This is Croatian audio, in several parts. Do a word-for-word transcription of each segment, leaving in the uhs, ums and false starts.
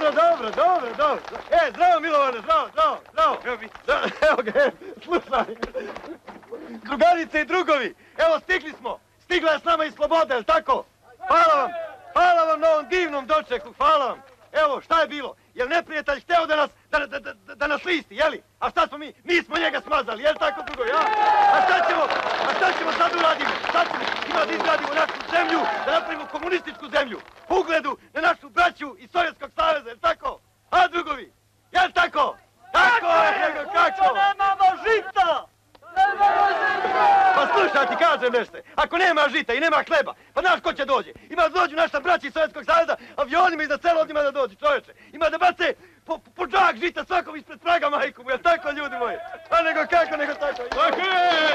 Dobro, dobro, dobro, dobro. E, zdravo Milovane, zdravo, zdravo, zdravo. Evo ga, evo, slušaj. Drugarice i drugovi, evo stigli smo. Stigla je s nama iz slobode, jel' tako? Hvala vam, hvala vam na ovom divnom dočeku, hvala vam. Evo, šta je bilo? Jel neprijatelj hteo da nas, da, da, da, da nas listi, jeli? A šta smo mi? Mi smo njega smazali, jel' tako drugovi, a? A šta ćemo, a šta ćemo sad uradimo? Šta ćemo? Ima da izgradimo našu zemlju, da napravimo komunističku zemlju. Po ugledu na našu braću iz Sovjetskog saveza, jel' tako? A drugovi, jel' tako? Tako je, nego kako? Nemamo žita! Nemamo žita! Pa slušaj, ti kažem nešto. Ako nema žita i nema hleba, pa znaš ko će dođe? Ima da dođu naša braća iz Sovjetskog saveza avionima iznad sela, od njima da dođu, čovječe. Ima da bace po, po džak žita svakom ispred praga, majku mu, jel' tako, ljudi moji? Pa nego kako, nego tako. Tako je!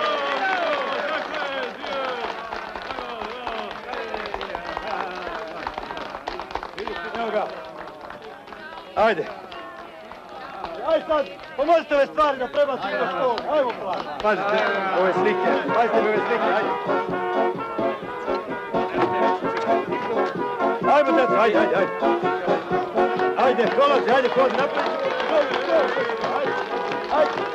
Evo ga. Ajde. Ajde sad, pomozite ove stvari da prebacimo na školu. Ajmo plan. Pazite, ove slike. Pazite ove slike, ajde. Ajmo, djeco, ajde, ajde, ajde. Ajde, prolazi, ajde, prolazi, napravi. Ajde, ajde.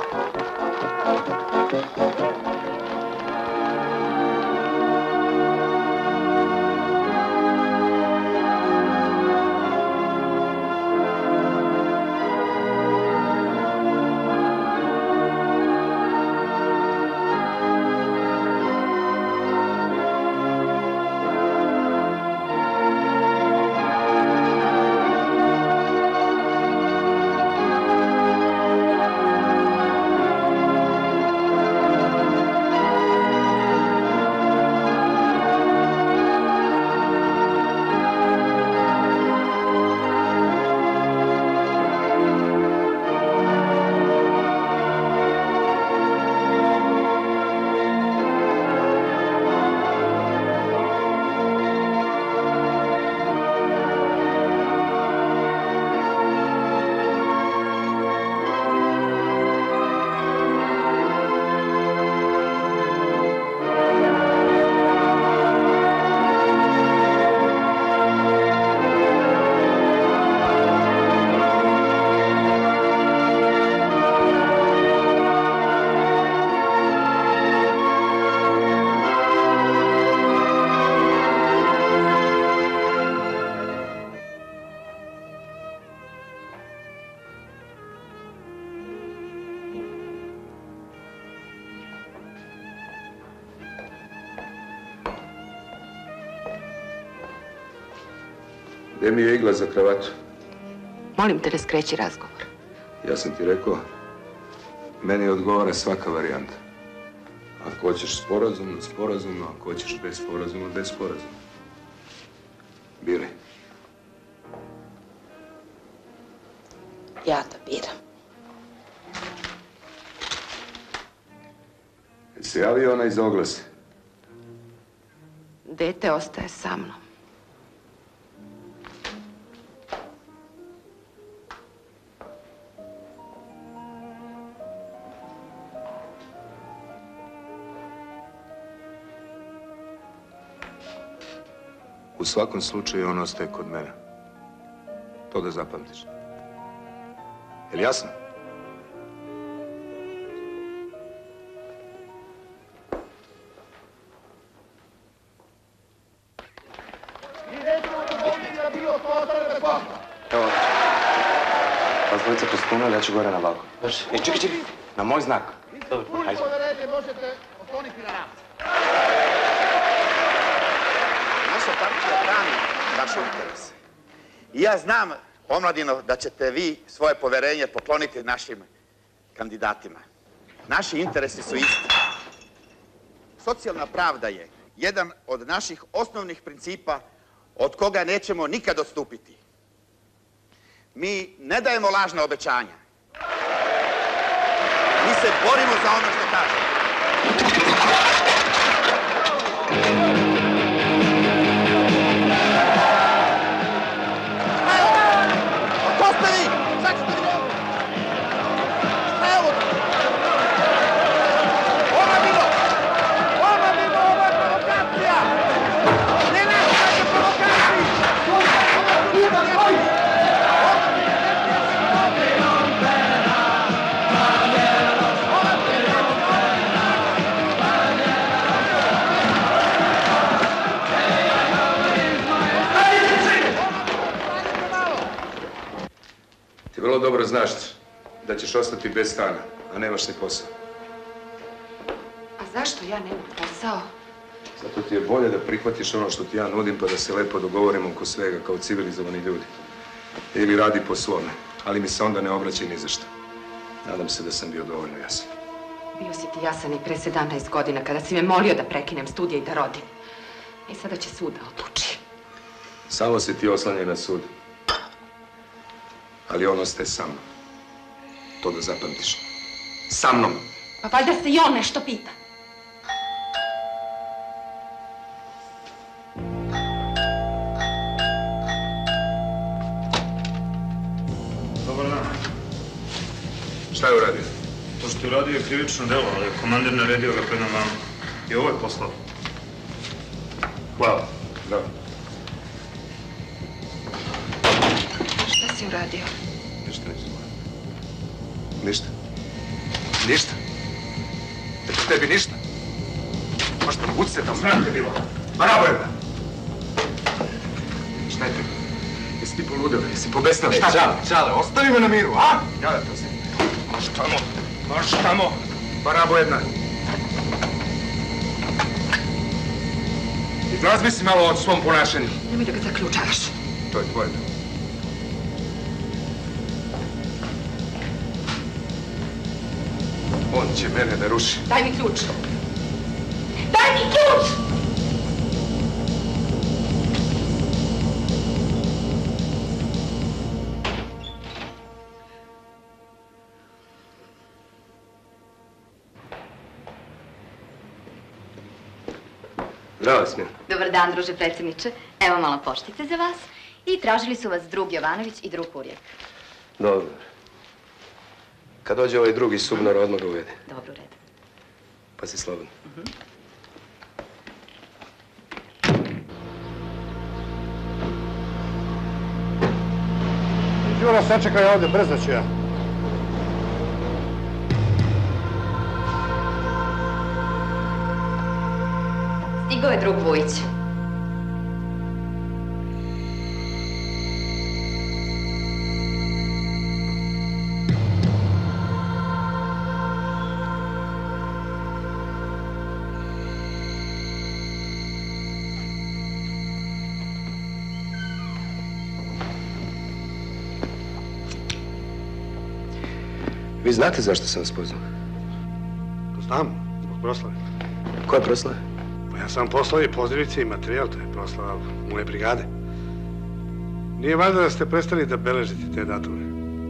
Gdje mi je igla za kravatu? Molim te, ne skreći razgovor. Ja sam ti rekao, meni odgovara svaka varijanta. Ako hoćeš sporazumno, sporazumno, ako hoćeš bez sporazumno, bez sporazumno. Biraj. Ja da biram. Jesi javio ona iz oglase? Dete ostaje sa mnom. U svakom slučaju on ostaje kod mene. To da zapamtiš. Je li jasno? Evo, vas dvojica postunali, ja ću gore na balkon. E, čekaj, čekaj, na moj znak. Dobro, ajde. Možete osloniti na nas. Naša partija brani vaše interese. I ja znam, omladino, da ćete vi svoje poverenje pokloniti našim kandidatima. Naši interesi su isti. Socijalna pravda je jedan od naših osnovnih principa od koga nećemo nikad odstupiti. Mi ne dajemo lažna obećanja. Mi se borimo za ono što kažemo. Provokacija! Ne nastavite provokaciji! vrlo dobro znaš da ćeš ostati bez stana, a nemaš ni posao. A zašto ja nemam posao? Zato ti je bolje da prihvatiš ono što ti ja nudim pa da se lepo dogovorimo oko svega kao civilizovani ljudi. Ili radi po svome, ali mi se onda ne obraćaj ni za što. Nadam se da sam bio dovoljno jasan. Bio si ti jasan i pre sedamnaest godina kada si me molio da prekinem studije i da rodim. I sada će sud da odluči. Samo se ti oslanjaj na sud. Ali on ostaje sa mnom. To da zapamtiš. Sa mnom! Pa valjda se i on nešto pita. Dobar dan. Šta je uradio? To što je uradio je krivično delo, ali komandir naredio ga prema vama. I ovo je poslao. Hvala. Da. Šta si uradio? Ništa nisam uradio. Ništa. Ništa. Eto tebi ništa. Možda bud se tamo. Sram te bilo. Bravo je! Šta je tebi? Jesi ti poludeo? Jesi pobesnao? Šta? Čale, čale, ostavi me na miru, a? Ja da to znam. Marš tamo. Marš tamo. Barabo jedna. I razmisli malo o svom ponašanju. Nemoj da ga zaključavaš. To je tvoje delo. On će mene da ruši. Daj mi ključ. Daj mi ključ! Zdravo, Smjena. Dobar dan, druže predsjedniče. Evo malo poštice za vas. I tražili su vas drug Jovanović i drug Kurjak. Dobro. Kad dođe ovaj drugi subnor, odmah ga uvedi. Dobro, u redu. Pa si slobodno. Đura, sačekaj ovdje, brzo ću ja. Stigao je drug Vujić. Vi znate zašto sam vas pozvao? To znam, zbog proslave. Koja proslava? Pa ja sam poslao i pozdravice i materijal, to je proslava moje brigade. Nije valjda da ste prestali da beležite te datume?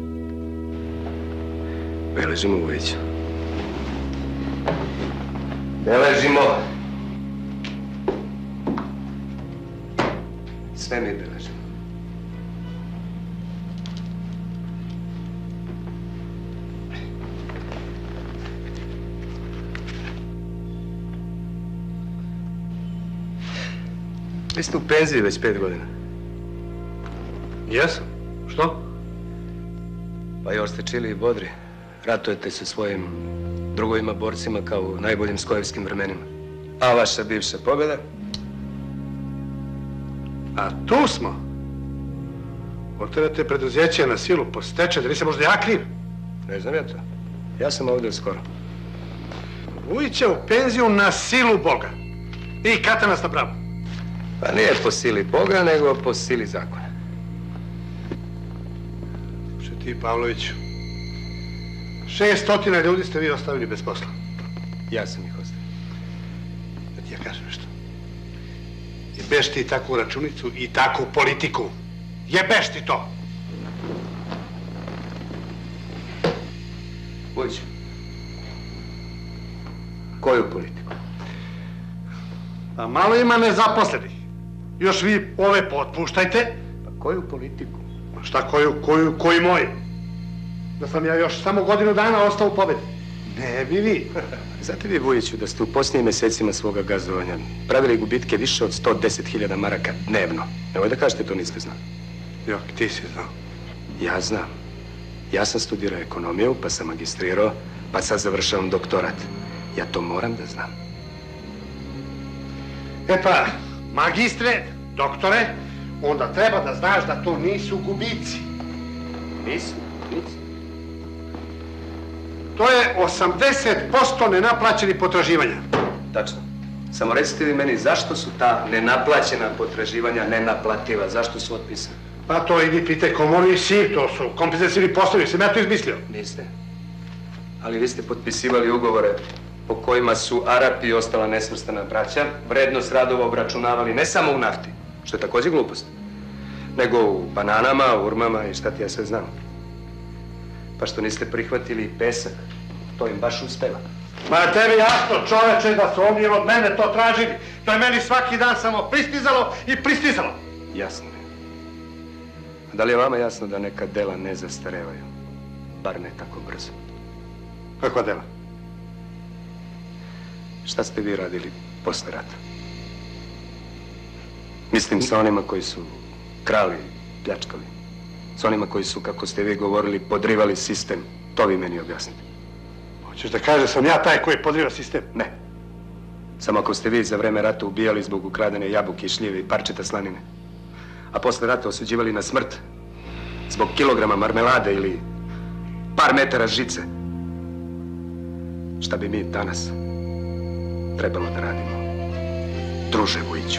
Beležimo, Vujić. Beležimo! Sve mi beležimo. Vi ste u penziji već pet godina. Jesam. Što? Pa još ste čili i bodri. Ratujete sa svojim drugovima borcima kao u najboljim skojevskim vremenima. A vaša bivša pobjeda? A tu smo. Oterate preduzeće na silu po stečaju, da nisam možda ja kriv? Ne znam ja to. Ja sam ovdje skoro. Vujić je u penziju na silu Boga. I kata nas na pravu. Pa nije po sili Boga, nego po sili zakona. Slušaj ti, Pavloviću. Šest stotina ljudi ste vi ostavili bez posla. Ja sam ih ostavio. Da ti ja kažem nešto. Jebeš ti takvu računicu i takvu politiku. Jebeš ti to! Vujić. Koju politiku? A malo ima nezaposlenih. Još vi ove potpuštajte. Pa koju politiku? Ma šta koju, koju, koji moj? Da sam ja još samo godinu dana ostao u pobedi. Ne bi vi. Znate vi, Vujiću, da ste u posljednjim mjesecima svoga gazdovanja pravili gubitke više od sto deset hiljada maraka dnevno. Nemoj da kažete, to niste znali. Jok, ti si znao. Ja znam. Ja sam studirao ekonomiju, pa sam magistrirao, pa sad završavam doktorat. Ja to moram da znam. E pa, magistre, doktore, onda treba da znaš da to nisu gubici. Nisu? To je osamdeset posto nenaplaćenih potraživanja. Tačno. Samo recite vi meni zašto su ta nenaplaćena potraživanja nenaplativa? Zašto su otpisane? Pa to i vi pite komori i siv, to su kompenzacijni poslovi, sam ja to izmislio. Niste. Ali vi ste potpisivali ugovore po kojima su Arapi i ostala nesvrstana braća vrednost radova obračunavali ne samo u nafti, što je također glupost, nego u bananama, urmama i šta ti ja sve znam. Pa što niste prihvatili pesak, to im baš uspeva. Ma je tebi jasno, čoveče, da su oni od mene to tražili. To je meni svaki dan samo pristizalo i pristizalo. Jasno je. A da li je vama jasno da neka dela ne zastarevaju? Bar ne tako brzo. Kakva dela? Šta ste vi radili posle rata? Mislim sa onima koji su krali, pljačkali. S onima koji su, kako ste vi govorili, podrivali sistem. To vi meni objasnite. Hoćeš da kažeš sam ja taj koji podriva sistem? Ne. Samo ako ste vi za vreme rata ubijali zbog ukradene jabuke, šljive i parčeta slanine, a posle rata osuđivali na smrt zbog kilograma marmelade ili par metara žice, šta bi mi danas trebalo da radimo, druže Vujiću?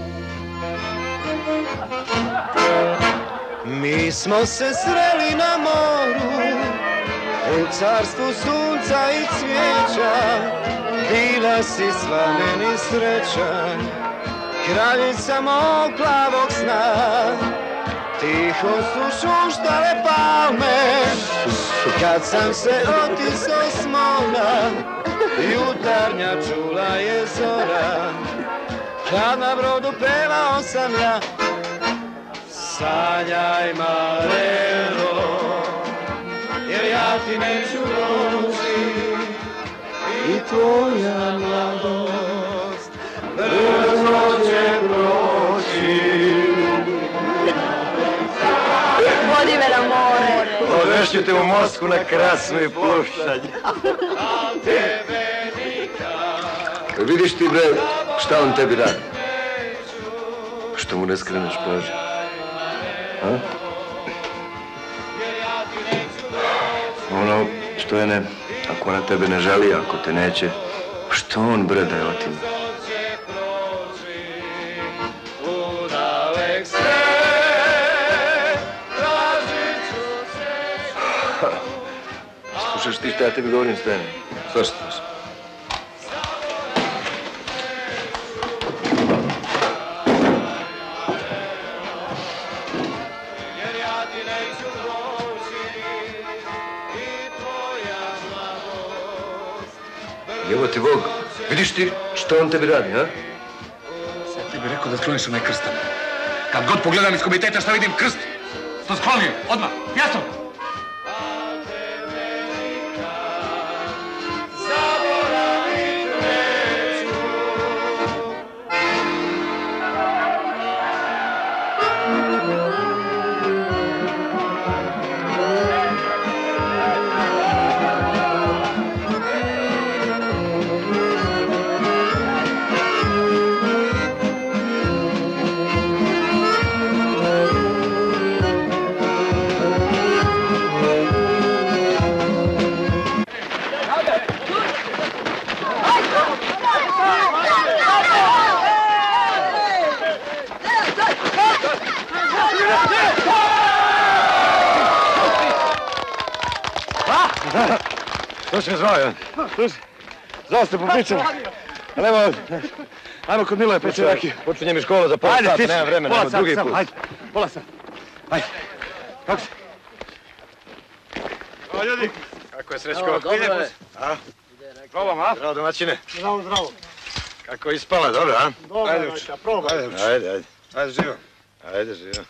Mi smo se sreli na moru, u carstvu sunca i cvijeća, bila si sva meni sreća, kraljica mog plavog sna. Tiho su šuštale palme, kad sam se otisao s mora, jutarnja čula je zora, kad na brodu pevao sam ja. Sanjaj maleno, jer ja ti neću doći, i tvoja mladost brzo će proći. Vodi me na more. Odvešću te u Moskvu na Krasno i Pušćanje. Vidiš ti, bre, šta on tebi radi? Što mu ne skreneš pažnju? A? Ono, što je ne, ako ona tebe ne želi, ako te neće, što on, bre, da je otima? Slušaš ti šta ja tebi govorim, Stojane? Svašta slušam. Evo ti Bog, vidiš ti što on tebi radi, a? Sad ti bi rekao da skloniš onaj krstan. Kad god pogledam iz komiteta šta vidim krst, to sklonio, odmah, jasno? Slušaj, zvao je on. Slušaj, zvao ste popričamo. Ali evo, ajmo kod Miloje peći raki. Počinje mi škola za pola sata, nema vremena, nema drugi put. Ajde, pola sata. Ajde, kako se? O, ljudi, kako je Srećko? Dobro je. A? Probam, a? Zdravo, domaćine. Zdravo, zdravo. Kako je ispala, dobro, a? Dobro, ajde, probaj. Ajde, ajde, ajde. Ajde, živo. Ajde, živo.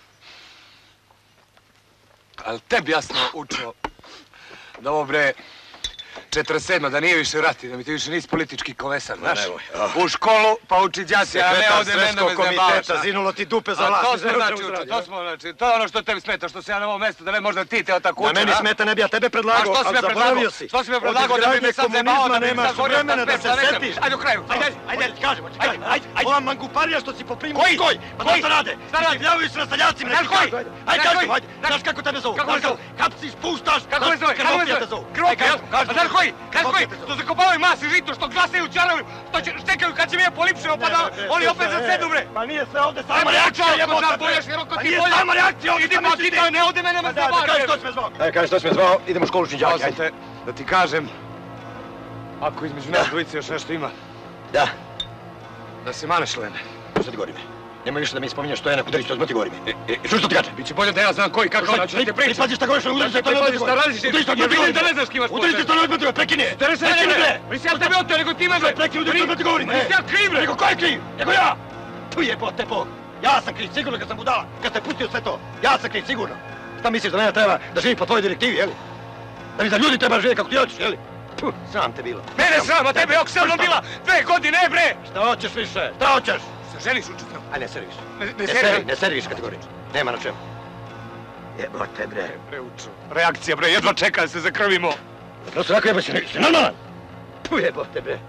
Ali tebi jasno učio da ovo bre četrdeset sedma da nije više rat i da mi ti više nisi politički kolesan, znaš? nemoj, U školu pa uči đaci, a ne ovdje mene me komiteta, zinulo ti dupe za vlast. A to smo znači učio, to smo znači, to je ono što tebi smeta, što se ja na ovom mjestu, da ne možda ti teo tako učin, a? Na meni smeta, ne bi ja tebe predlagao, ali zaboravio si. Što si me predlagao da bi mi sad zebao, da bi mi sad gorio vremena da se setiš. Ajde u kraju. Ajde, ajde, ti kažem, ajde, ajde, ajde. Ova manguparija što si poprimo. Koji? Koji? Pa da šta rade? Šta rade? Ljavaju se na staljacima, neki kažu, ajde. Ajde, kažem, ajde. Znaš kako tebe zovu? Kako me zovu? Kapci spuštaš. Kako me zove? Kako me zove? Krvopija, jel? A znaš koji? Znaš koji? Što zakopavaju masi žito, što glasaju čarovi, što će štekaju kad će mi je polipšeno, pa da oni opet zasedu, bre. Pa nije sve ovde sama reakcija, jebote, bre. Pa nije sama reakcija, ovdje sam misli. Idi, pa ne ovdje mene me zabavio. Kaži što si me zvao. Ajde, kaži što si me zvao, idemo u školu učinjaki, ajde. Da ti kažem, ako između nas dvojice još nešto ima. Da. Da se maneš, Lene. Što ti govorim? Nemoj više da mi spominješ što je na Kudarić, to ti govorim. Što što ti kažem? Biće bolje da ja znam koji, kako ona ću ti pričati. Pripazi šta govoriš, udari se to ne odmah ti govorim. Jer vidim da ne znaš ki imaš udari se to ne odmah ti govorim, prekini je. Tere se ne bre. Nisi ja tebe oteo, nego ti me bre. Prekini, udari se odmah ti govorim. Nisi ja kriv bre. Nego ko je kriv? Nego ja. Tu jebote Bog. Ja sam kriv, sigurno kad sam budala, kad ste pustio sve to. Ja sam kriv, sigurno. Šta misliš da mene treba da živi po tvojoj direktivi, jeli? Da mi za ljudi treba živi kako ti hoćeš, jeli? Puh, sram te bilo. Mene sram, a tebe ok sram bila dve godine, bre! Šta hoćeš više? Šta hoćeš? Se želiš učiti? Aj, ne seri više. Ne seri? Ne seri više kategorično. Nema na čemu. Jebote, bre. Bre, uču. Reakcija, bre, jedva čeka da se zakrvimo. No se rekao, jebo si normalan. Puh, jebote, bre.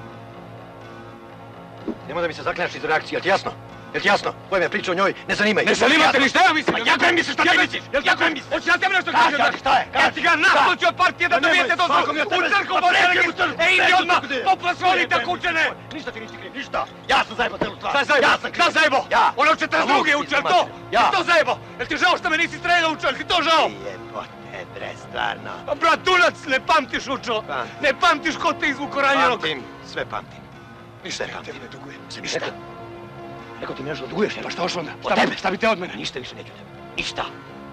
Nemoj da mi se zaklanjaš iz reakcije, jel ti jasno? Jel ti jasno? Koja me priča o njoj, ne zanimaj. Ne zanima te ni šta ja mislim? Ja kojem misliš, šta ti misliš? Jel kako misliš? Hoću ja tebi nešto kažem? Kaži, šta je? Ja ti ga nastoću od partije da dobijete dozvolu. U crkvu Božeg. E, idi odmah, poplasolite kućene. Ništa ti nisi kriv, ništa. Ja sam zajebo celu stvar. Šta zajebo? Ja sam kriv. Šta zajebo? Ja. Ono četrdeset druge uče, jel to? Ja. Jel to zajebo? Jel ti žao što me nisi streljao učeo? Jel ti to žao? Jebote, bre, stvarno. Bratunac, ne pamtiš učo. Ne pamtiš ko te izvuko ranjenog. Pamtim, sve pamtim. Ništa ja tebi ne dugujem. Ništa. Rekao ti mi nešto duguješ, Pa šta hoš onda? Od tebe. Šta bi te od mene? Ništa više neću tebe. Ništa.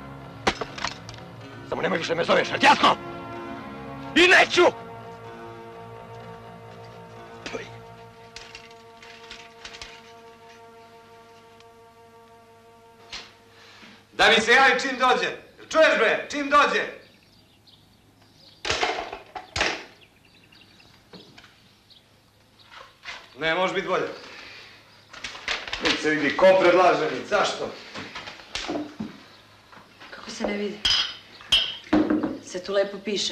Samo nemoj više me zoveš, jel ti jasno? I neću! Da mi se javi čim dođe. Čuješ bre, čim dođe. Ne, može biti bolje. Nik se vidi ko predlaže, nic. Zašto? Kako se ne vidi? Se tu lepo piše.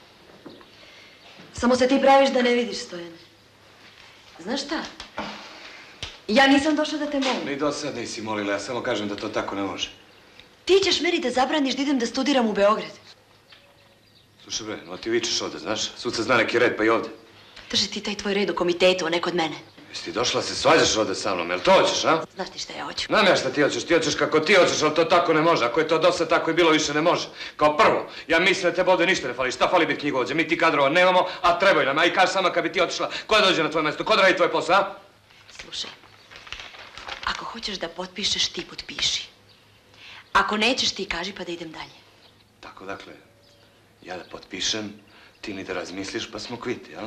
Samo se ti praviš da ne vidiš, Stojane. Znaš šta? Ja nisam došla da te molim. Ni do sad nisi molila, ja samo kažem da to tako ne može. Ti ćeš meni da zabraniš da idem da studiram u Beograd. Slušaj bre, no ti vičeš ovdje, znaš? Sud se zna neki red, pa i ovdje. Drži ti taj tvoj red u komitetu, a ne kod mene. Jesi ti došla se svađaš ovdje sa mnom, jel to hoćeš, a? Znaš ti šta ja hoću? Znam ja šta ti hoćeš, ti hoćeš kako ti hoćeš, ali to tako ne može. Ako je to dosta tako i bilo, više ne može. Kao prvo, ja mislim da tebe ovdje ništa ne fali. Šta fali biti knjigovođa? Mi ti kadrova nemamo, a trebaju nam. A i kaži sama kad bi ti otišla, ko dođe na tvoje mjesto, ko da radi tvoj posao, a? Slušaj, ako hoćeš da potpišeš, ti potpiši. Ako nećeš, ti kaži pa da idem dalje. Tako, dakle, ja da potpišem, ti ni da razmisliš, pa smo kviti, jel?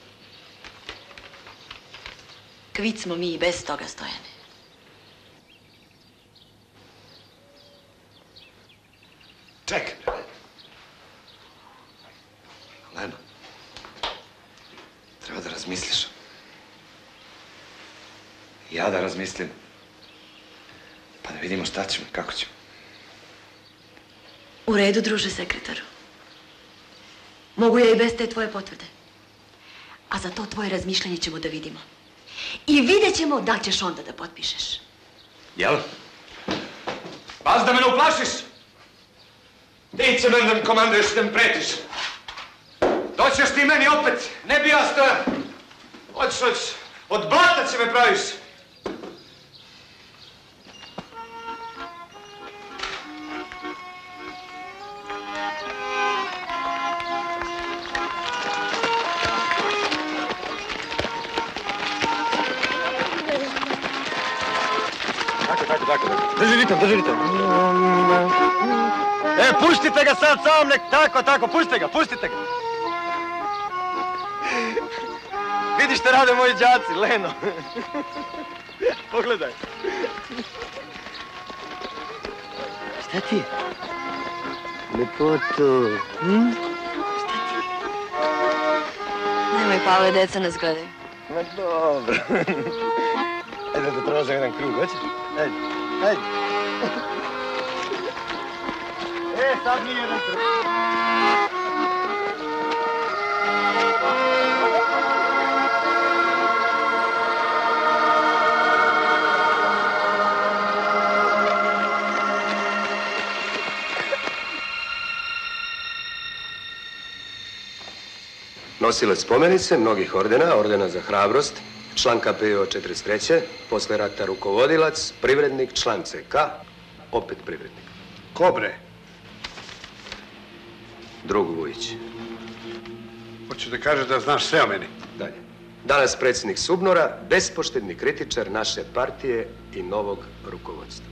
Kvit smo mi i bez toga, Stojane. Čekaj, bre. Leno, treba da razmisliš. Ja da razmislim. Pa da vidimo šta ćemo, kako ćemo. U redu, druže sekretaru. Mogu ja i bez te tvoje potvrde. A za to tvoje razmišljanje ćemo da vidimo. I vidjet ćemo da ćeš onda da potpišeš. Jel? Paz da me ne uplašiš! Ti će meni da mi komanduješ i da mi pretiš. Doćeš ti meni opet, ne bi ja stojan. Hoćeš, hoćeš. Od blata će me praviš. Tako, tako, drži ritam, drži ritam. E, puštite ga sad sam, nek, tako, tako, pustite ga, pustite ga. Vidiš šta rade moji đaci, Leno. Pogledaj. Šta ti je? Lepoto, hm? Šta ti je? Pavle, deca nas gledaju. Ma dobro. Ajde da tražem jedan krug, hoćeš? Ajde, ajde. E, sad mi jedan krug. Nosilac spomenice, mnogih ordena, ordena za hrabrost, član K P O četrdeset treće, posle rata rukovodilac, privrednik, član C K, opet privrednik. Ko bre? Drug Vujić. Hoćeš da kažeš da znaš sve o meni? Dalje. Danas predsjednik Subnora, bespoštedni kritičar naše partije i novog rukovodstva.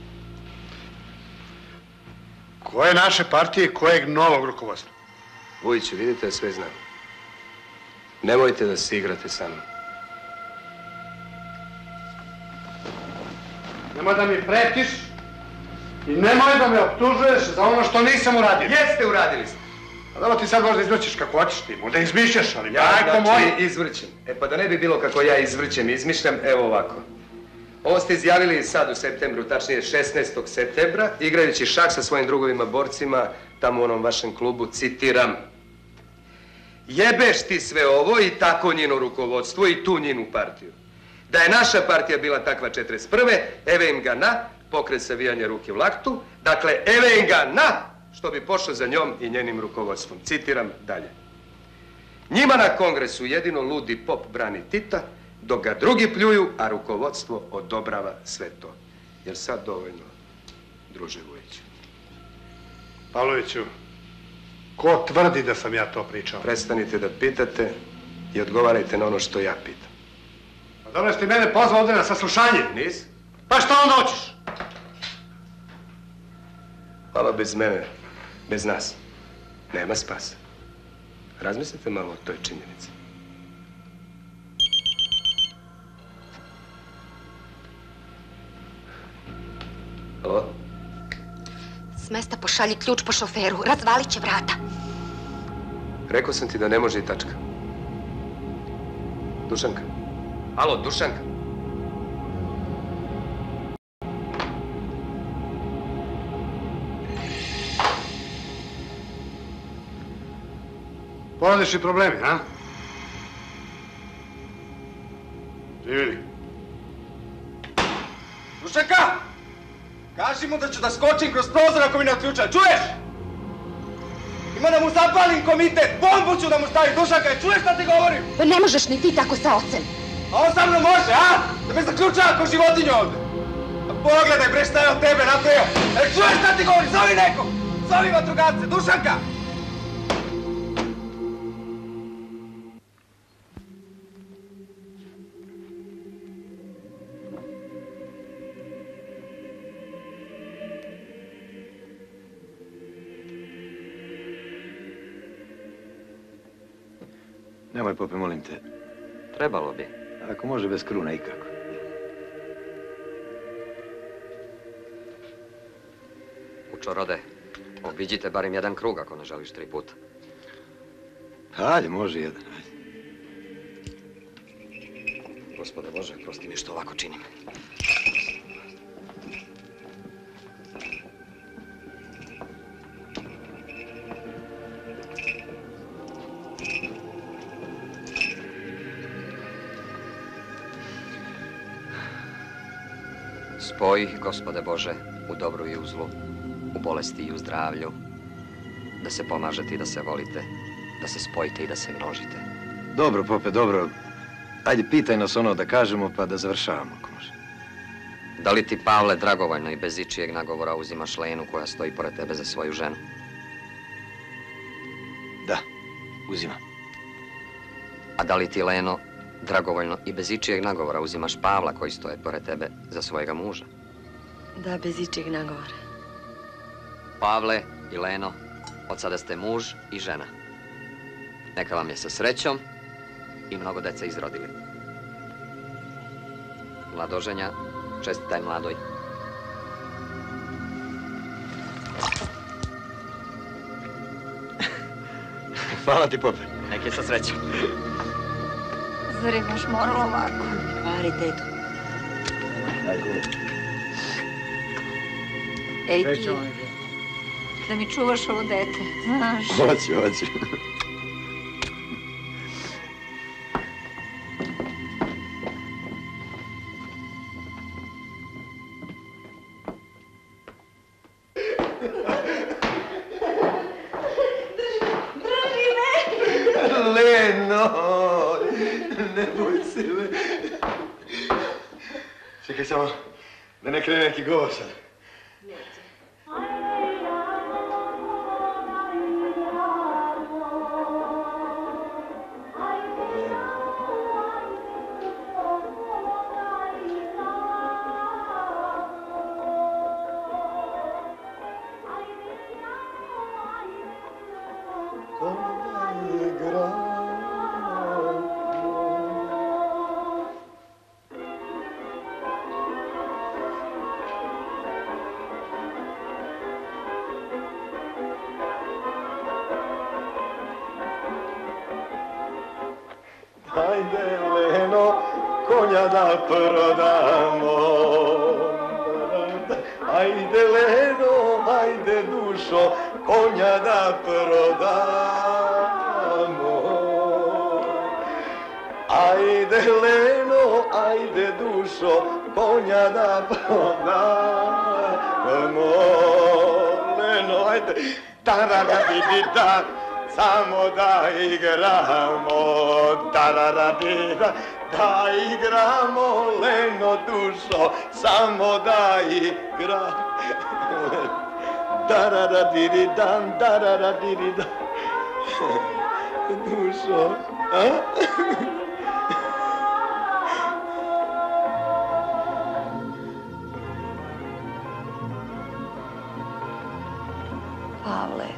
Koje naše partije i kojeg novog rukovodstva? Vujiću, vidite, sve znam. Nemojte da se igrate sa mnom. Nemoj da mi pretiš i nemoj da me optužuješ za ono što nisam uradio. Jeste, uradili ste. A dobro, ti sad možda izvrćeš kako hoćeš ti, možda izmišljaš, ali Ja, majko znači, moj... izvrćem. E pa da ne bi bilo kako ja izvrćem i izmišljam, evo ovako. Ovo ste izjavili sad u septembru, tačnije šesnaestog septembra, igrajući šah sa svojim drugovima borcima, tamo u onom vašem klubu, citiram. Jebeš ti sve ovo i tako njeno rukovodstvo i tu njenu partiju. Da je naša partija bila takva četrdeset prve, eve im ga na, pokret savijanja ruke u laktu, dakle, eve im ga na, što bi pošlo za njom i njenim rukovodstvom. Citiram dalje. Njima na kongresu jedino ludi pop brani Tita, dok ga drugi pljuju, a rukovodstvo odobrava sve to. Jer sad dovoljno, druže Vujiću. Pavloviću, ko tvrdi da sam ja to pričao? Prestanite da pitate i odgovarajte na ono što ja pitam. Pa dobro, jesi ti mene pozvao ovdje na saslušanje? Nis? Pa šta onda hoćeš? Hvala, bez mene, bez nas, nema spasa. Razmislite malo o toj činjenici. Alo? S mesta pošalji ključ po šoferu, razvalit će vrata. Rekao sam ti da ne može i tačka. Dušanka? Alo, Dušanka? Porodični problemi, a? Živjeli. Dušanka! Kaži mu da ću da skočim kroz prozor ako mi ne otključa, čuješ? Ima da mu zapalim komitet, bombu ću da mu stavim, Dušanka, čuješ šta ti govorim? Pa ne možeš ni ti tako sa ocem. A on sa mnom može, a? Da me zaključa ako životinju ovdje. A pogledaj bre šta je od tebe napravio. E, čuješ šta ti govorim, zovi nekog! Zovi vatrogasce, Dušanka! Nemoj, pope, molim te. Trebalo bi. Ako može bez kruna, ikako. Učorode, obiđite barem jedan krug ako ne želiš tri puta. Ajde, može jedan, ajde. Gospode Bože, prosti mi što ovako činim. Spoj, Gospode Bože, u dobru i u zlu, u bolesti i u zdravlju, da se pomažete i da se volite, da se spojite i da se množite. Dobro, pope, dobro. Ajde, pitaj nas ono da kažemo pa da završavamo, ako može. Da li ti, Pavle, dragovoljno i bez ičijeg nagovora uzimaš Lenu koja stoji pored tebe za svoju ženu? Da, uzimam. A da li ti, Leno, dragovoljno i bez ičijeg nagovora uzimaš Pavla koji stoje pored tebe za svojega muža? Da, bez ičijeg nagovora. Pavle i Leno, od sada ste muž i žena. Neka vam je sa srećom i mnogo deca izrodili. Mladoženja, čestitaj mladoj. Hvala ti, pope. Nek je sa srećom. Zar je baš moralo ovako? Vari, teto. Ej ti, da mi čuvaš ovo dete, znaš? Hoću, hoću. Leno, ne boj se, Leno. Čekaj samo, da ne krene neki govor sad. Ajde, Leno, konja da prodamo. Ajde, Leno, ajde, dušo, konja da prodamo. Ajde, Leno, ajde, dušo, konja da prodamo. Leno, ajde, tararabidita. Samo da igramo, da-da-da-di-da, da igramo, Leno dušo, samo da igramo. Da-da-da-di-di-dan, da-da-da-di-di-dan, dušo, a? Pavle.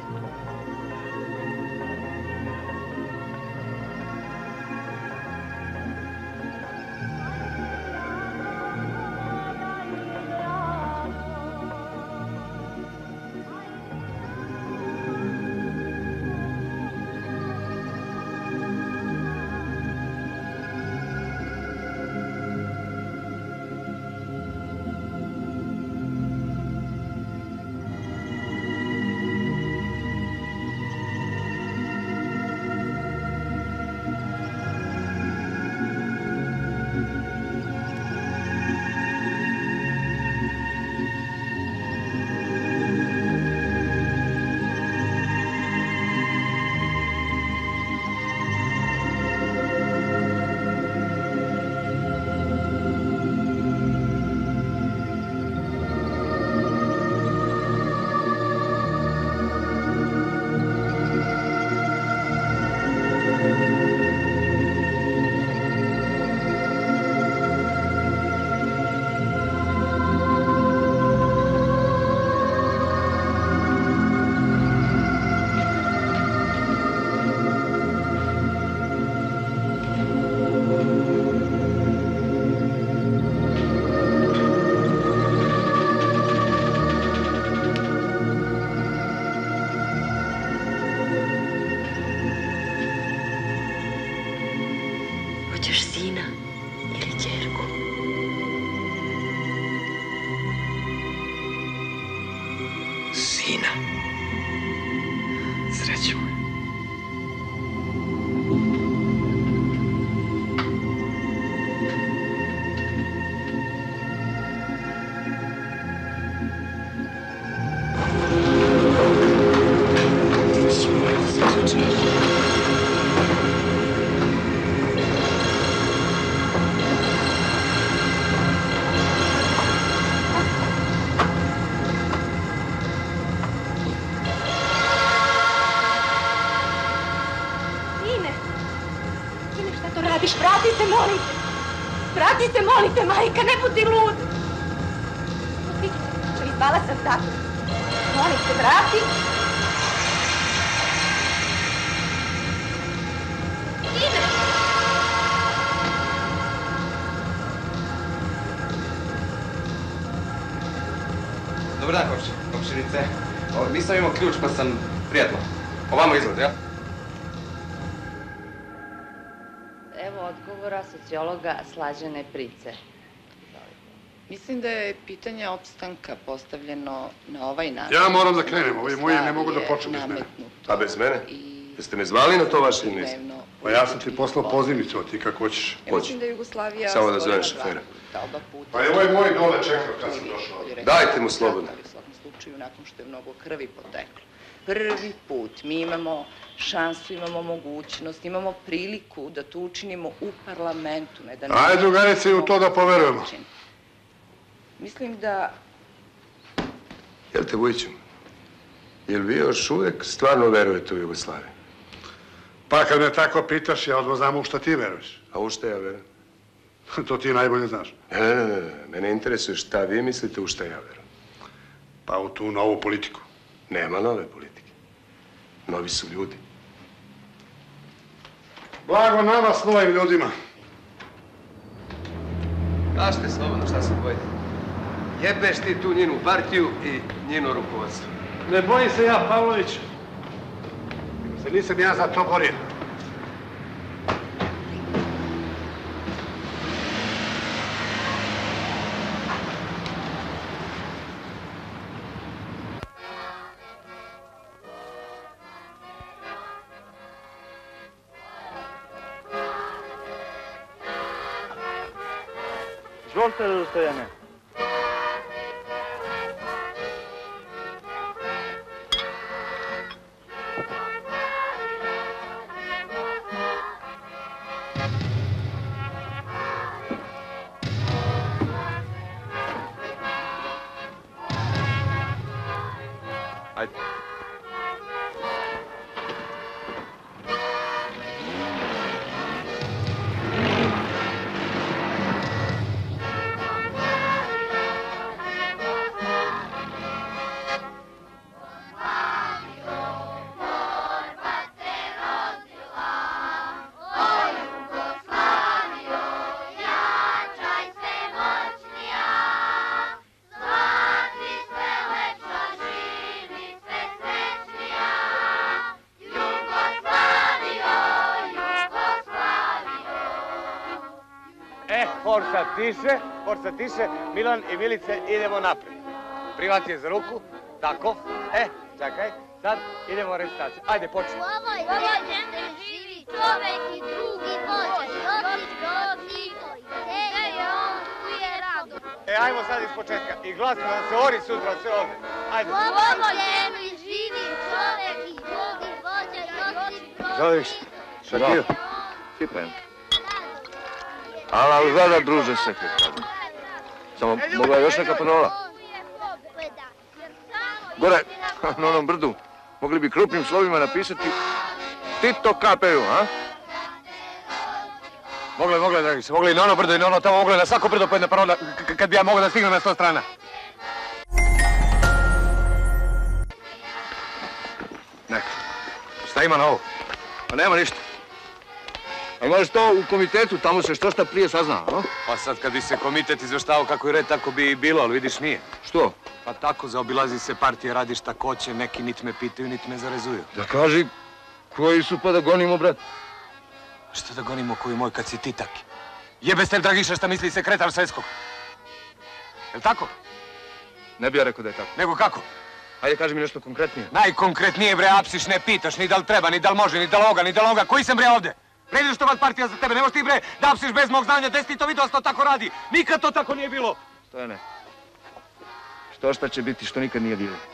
Hoćeš sina ili ćerku? Sina. Sreću. Vrati se, molim te! Vrati se, molim te, majka, ne budi lud! Čeli, spala sam tako. Molim te, vrati! Ide! Dobar dan, komšinice. Nisam imao ključ, pa sam prijatno. Ovamo izgled, ja? Evo odgovor. razgovora sociologa Slađane Price. Mislim da je pitanje opstanka postavljeno na ovaj način. Ja moram da krenem, ovi moji ne mogu da počnu bez mene. A bez mene? Jeste me zvali na to vaše ili niste? Pa ja sam ti poslao pozivnicu, a ti kako hoćeš. Ja mislim da je Jugoslavija... Samo da zovem šofera. Pa je ovaj moj dole čekao kad sam došao. Dajte mu slobodno. U svakom slučaju, nakon što je mnogo krvi poteklo. Prvi put mi imamo šansu, imamo mogućnost, imamo priliku da to učinimo u parlamentu. Ajde, drugarice, i u to da poverujemo. Mislim da... Jel te, Vujiću, jel vi još uvek stvarno verujete u Jugoslaviju? Pa kad me tako pitaš, ja odmah znam u šta ti veruješ. A u šta ja verujem? To ti najbolje znaš. Ne, ne, ne, ne. Mene interesuje šta vi mislite u šta ja verujem. Pa u tu novu politiku. Nema nove politike. Novi su ljudi. Blago nama s novim ljudima. Kažete slobodno šta se bojite. Jebeš ti tu njenu partiju i njeno rukovodstvo. Ne bojim se ja, Pavlović. Se nisam ja za to borio. Izvolite, Stojane. Ajde. Forza tiše, forza tiše, Milan i Milice idemo naprijed. Privat je za ruku, tako, e, čekaj, sad idemo recitaciju. Ajde, počni. U ovoj zemlji živi čovek i drugi vođa, Josip Broz Tito, i gde je on, tu je rado. E, ajmo sad iz početka i glasno da se ori sutra sve ovde. Ajde. U ovoj zemlji živi čovek i drugi vođa, Josip Broz Zoliš, Tito. Šakir? Sipajem. Ali, ali zada, druže, sekretar. Samo, mogla je još neka parola. Gore, na onom brdu, mogli bi krupnim slovima napisati Tito K P U, a? Mogle, mogle, dragi se, mogle i na ono brdo i na ono tamo, mogle na svako brdo po jedna parola, kad bi ja mogao da stignem na sto strana. Neka. Šta ima na ovo? Pa nema ništa. A imaš to u komitetu, tamo se što šta prije sazna, a? Pa sad kad bi se komitet izveštavao kako je red, tako bi i bilo, ali vidiš nije. Što? Pa tako, zaobilazi se partije, radi šta ko će, neki nit me pitaju, nit me zarezuju. Da kaži, koji su pa da gonimo, brat? Što da gonimo koji moj kad si ti taki? Jebe ste Dragiša šta misli sekretar Svetskog. Jel tako? Ne bi ja rekao da je tako. Nego kako? Ajde, kaži mi nešto konkretnije. Najkonkretnije, bre, apsiš, ne pitaš, ni da li treba, ni da li može, ni da li ovoga, ni da li ovoga. Koji sam, bre, ovde? Prediš što vas partija za tebe, ne možeš ti, bre, da apsiš bez mog znanja, gde si ti to vidio, to tako radi. Nikad to tako nije bilo. Stojane, što šta će biti što nikad nije bilo.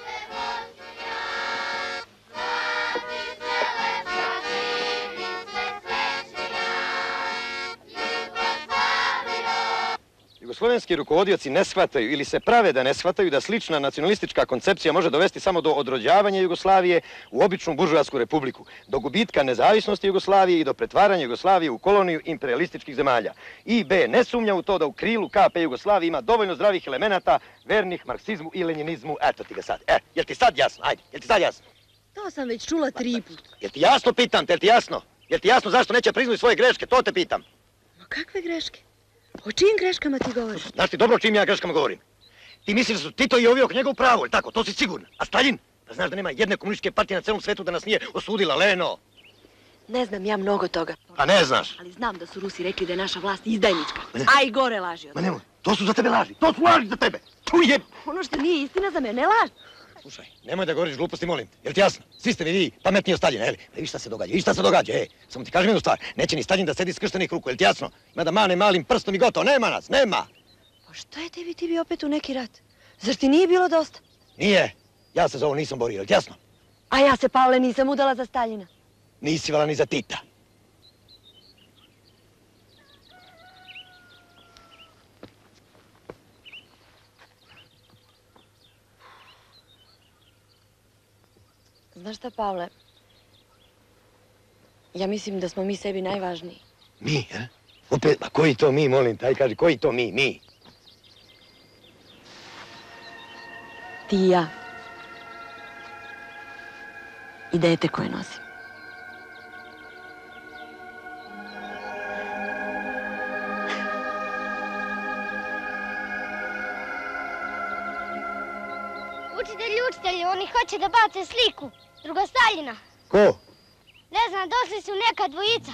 Jugoslovenski rukovodioci ne shvataju ili se prave da ne shvataju da slična nacionalistička koncepcija može dovesti samo do odrođavanja Jugoslavije u običnu buržoasku republiku, do gubitka nezavisnosti Jugoslavije i do pretvaranja Jugoslavije u koloniju imperialističkih zemalja. I B ne sumnja u to da u krilu K P Jugoslavije ima dovoljno zdravih elemenata vernih marksizmu i lenjinizmu. Eto ti ga sad. E, jel ti sad jasno? Ajde, jel ti sad jasno? To sam već čula tri put. Jel ti jasno pitam te, jel ti jasno? Jel ti jasno zašto neće priznati svoje greške? To te pitam. Ma kakve greške? O čijim greškama ti govoriš? Znaš ti dobro o čijim ja greškama govorim? Ti misliš da su Tito i ovi oko njega u pravu, ili tako? To si siguran. A Stalin? Da znaš da nema jedne komunističke partije na celom svetu da nas nije osudila, Leno. Ne znam ja mnogo toga. Pa ne znaš. Ali znam da su Rusi rekli da je naša vlast izdajnička. A i gore laži od Ma nemoj, to su za tebe laži. To su laži za tebe. Tu je... Ono što nije istina za mene laž. Slušaj, nemoj da govoriš gluposti, molim te. Jel ti jasno? Svi ste mi vi pametniji od Staljina, jel? E, vidiš šta se događa, vidiš šta se događa, e. Samo ti kažem jednu stvar. Neće ni Staljin da sedi skrštenih ruku, jel ti jasno? Ima da mane malim prstom i gotovo. Nema nas, nema. Pa šta je tebi, ti bi opet u neki rat? Zar ti nije bilo dosta? Nije. Ja se za ovo nisam borio, jel ti jasno? A ja se, Pavle, nisam udala za Staljina. Nisi vala ni za Tita. Znaš šta, Pavle? Ja mislim da smo mi sebi najvažniji. Mi, a? Opet, a koji to mi, molim te, aj kaži, koji to mi, mi? Ti i ja. I dete koje nosim. Učitelji, učitelji, oni hoće da bace sliku. Druga Staljina. Ko? Ne znam, došli su neka dvojica.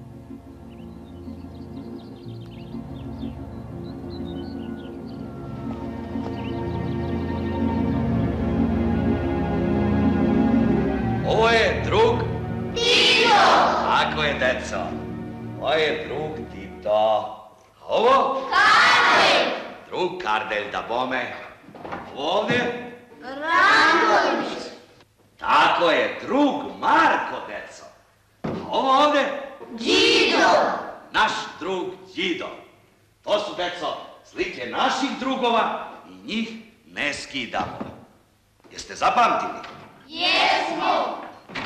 Ovo je drug... Tito! Tako je, deco. Ovo je drug Tito. A ovo? Kardelj! Drug Kardelj, da bome. Ovo ovdje? Ranković! Tako je, drug Marko, deco. A ovo ovdje? Đido! Naš drug Đido. To su, deco, slike naših drugova i njih ne skidamo. Jeste zapamtili? Jesmo!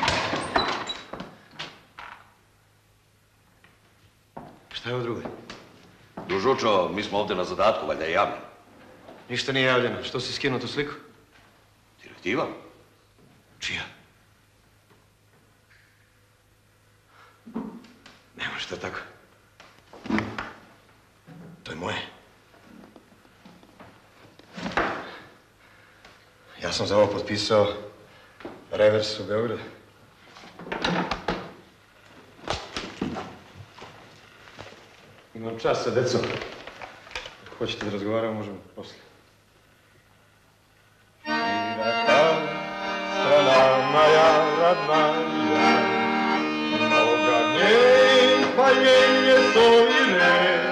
Šta je ovo drugo? Družučo, mi smo ovdje na zadatku, valjda je javljeno. Ništa nije javljeno. Što si skinuo tu sliku? Direktiva? Čija? Ne može to tako. To je moje. Ja sam za ovo potpisao revers u Beogradu. Imam čas sa decom. Ako hoćete da razgovaramo, možemo poslije. Strana moja radna, mnoga dnje paljenje sojine.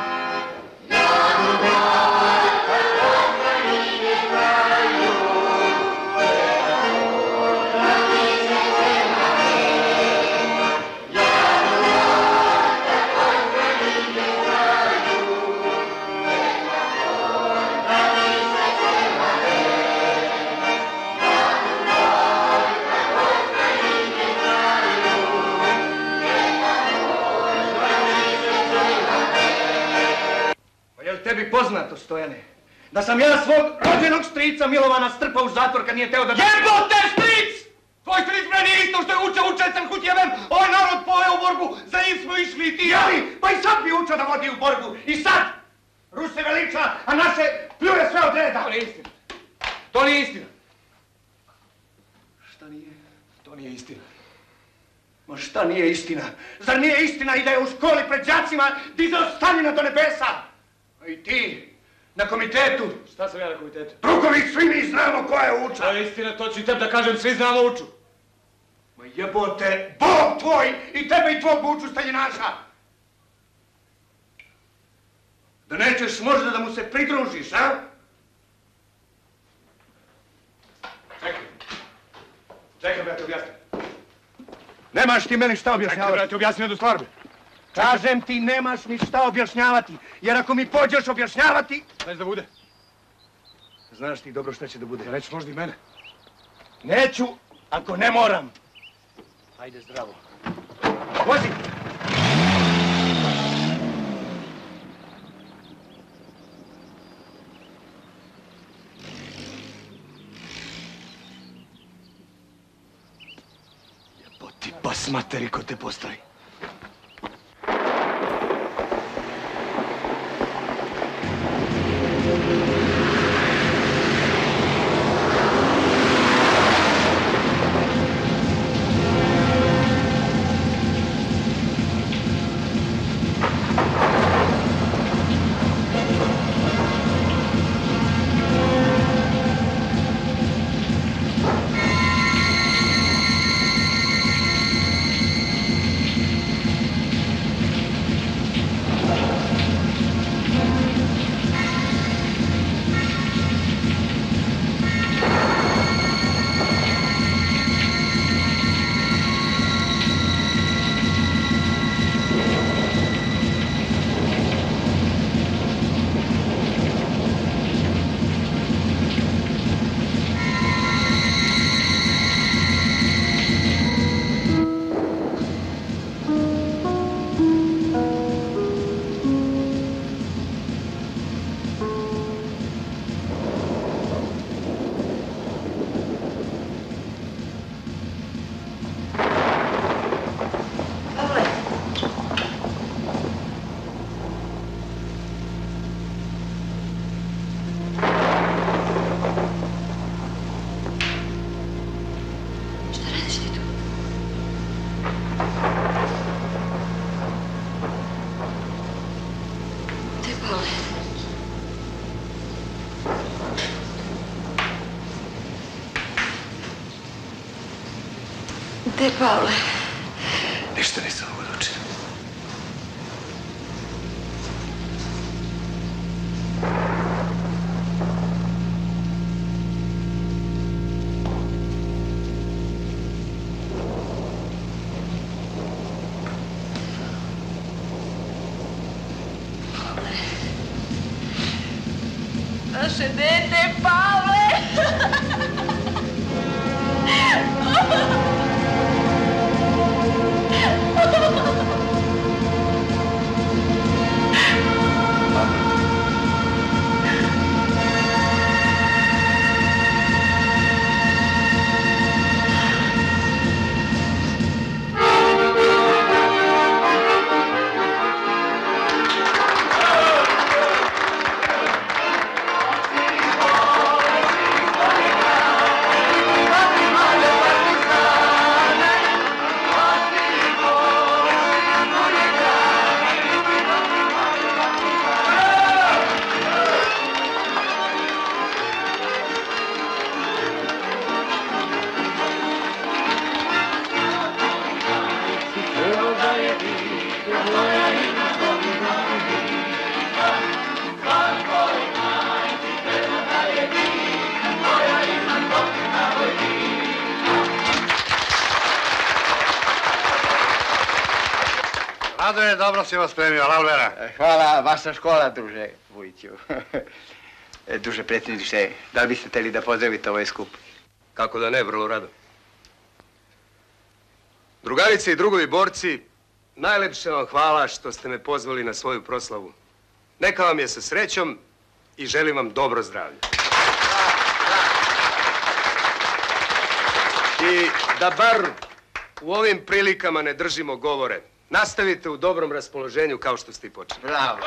Tebi poznato, Stojane, da sam ja svog rođenog strica Milovana strpao u zatvor kad nije teo da... Jebote, stric! Tvoj stric bre nije isto što je učeo u Četrhut jebem! Ovaj narod poveo u borbu, za njim smo išli i ti ja! Jeli, pa i sad bi učeo da vodi u borbu, i sad! Ruse veliča, a naše pljuje sve od reda! To nije istina. To nije istina. Šta nije? To nije istina. Ma šta nije istina? Zar nije istina i da je u školi pred đacima dizao Staljina do nebesa? A i ti, na komitetu. Šta sam ja na komitetu? Drugovi, svi mi znamo ko je uča. To je istina, to ću i tebi da kažem, svi znamo uču. Ma jebote, Bog tvoj i tebe i tvog uču Staljinaša. Da nećeš možda da mu se pridružiš, a? Čekaj. Čekaj, da ti objasnim. Nemaš ti meni šta objašnjavati. Čekaj, da ti objasnim jednu stvar. Kažem ti, nemaš mi šta objašnjavati, jer ako mi pođeš objašnjavati... Znaš da bude? Znaš ti dobro šta će da bude. Da nećeš možda i mene. Neću, ako ne moram. Ajde zdravo. Vozi! Jeboti pas materi ko te postavi. Te, Pavle. Ništa nisam mogu da učinim. Naše dete, Pavle! Radoje, dobro si vas spremio, Lalvera. Hvala, vaša škola, druže Vujiću. Druže predsjedniče, da li biste htjeli da pozdravite ovaj skup? Kako da ne, vrlo rado. Drugarice i drugovi borci, najlepše vam hvala što ste me pozvali na svoju proslavu. Neka vam je sa srećom i želim vam dobro zdravlje. I da bar u ovim prilikama ne držimo govore. Nastavite u dobrom raspoloženju kao što ste i počeli. Bravo.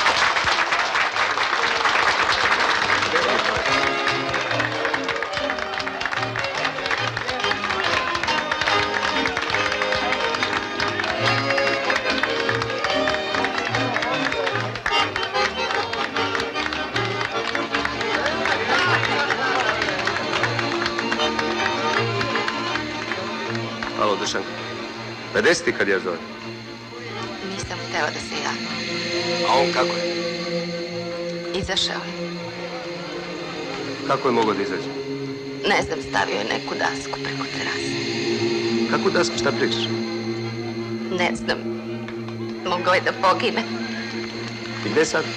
Alo, Dušanko. pedeset ti kad ja zovem? Nisam htela da se javim. A on kako je? Izašao je. Kako je mogao da izađe? Ne znam, stavio je neku dasku preko terase. Kakvu dasku, šta pričaš? Ne znam. Mogao je da pogine. I gde sad?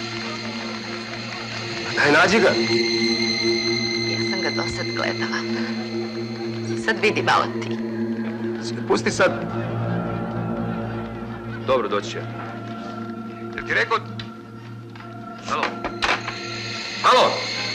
Daj, nađi ga. Ja sam ga do sad gledala. Sad vidi malo ti. Pusti sad. Dobro, doći će. Jel ti rekao... Halo? Halo?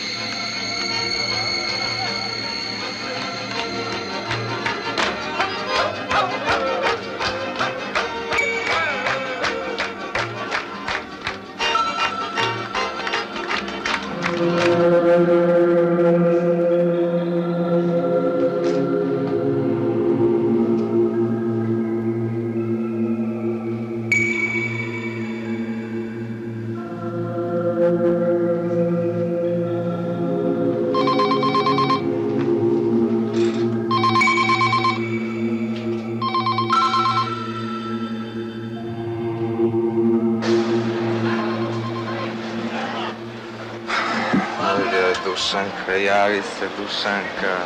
Dušanka, javi se, Dušanka.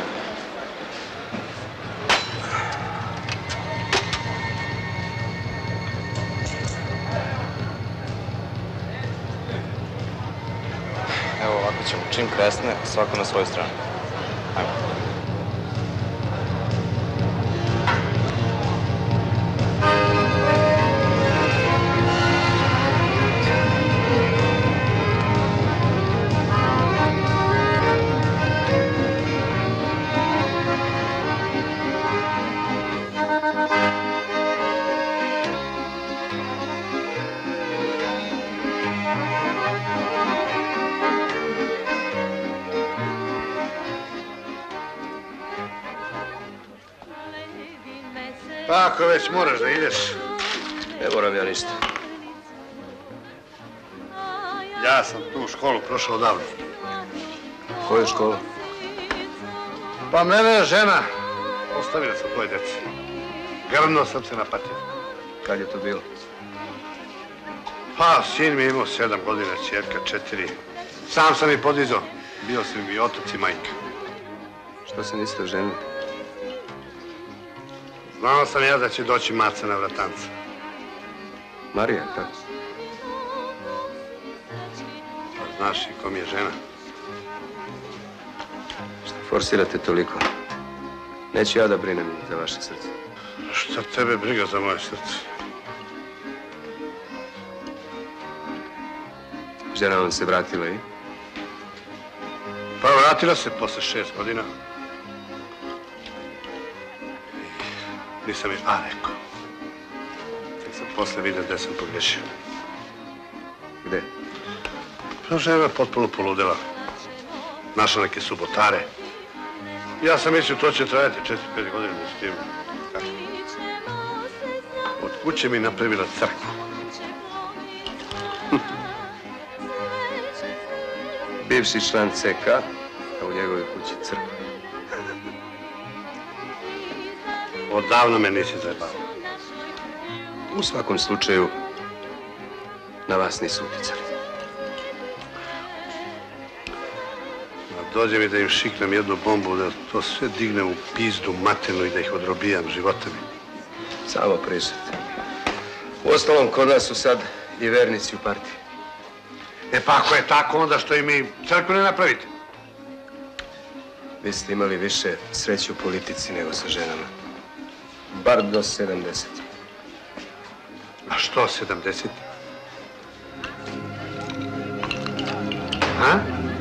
Evo ovako ćemo, čim kresne, svako na svoju stranu. Ajmo. Pa ako već moraš da ideš. Ne moram ja ništa. Ja sam tu školu prošao davno. Koju školu? Pa mene je žena Ostavili sam tvoje djece. Grno sam se napatio. Kad je to bilo? Pa, sin mi je imao sedam godina, čerka četiri. Sam sam ih podizao. Bio sam i otac i majka. Što se niste oženili? Znao sam ja da će doći maca na vratanca. Marija, kako? Pa znaš i ko mi je žena. Što forsirate toliko? Neću ja da brinem za vaše srce. Šta tebe briga za moje srce? Žena vam se vratila i? Pa vratila se posle šest godina. Nisam je a rekao. Tek sam posle vidio gde sam pogrešio. Gde? Pa žena je potpuno poludela. Našla neke subotare. Ja sam mislio to će trajati četiri pet godina da s tim. Od kuće mi napravila crkvu. Bivši član ce ka, a u njegovoj kući crkva. Odavno me nisi zajebao. U svakom slučaju, na vas nisu uticali. Dođe mi da im šiknem jednu bombu, da to sve dignem u pizdu materinu i da ih odrobijam životami. Samo pričate. Uostalom, kod nas su sad i vernici u partiji. E pa ako je tako, onda što i mi crkvu ne napravite? Vi ste imali više sreće u politici nego sa ženama. Bar do sedamdeset. A što sedamdeset? A?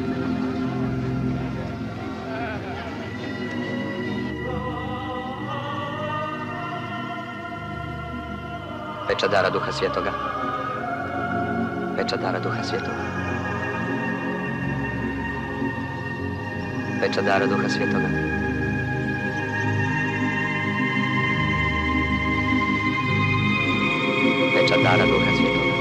Peča dara Duha Svjetoga. Peča dara Duha Svjetoga. Peča dara Duha Svjetoga. Peča dara Duha Svjetoga.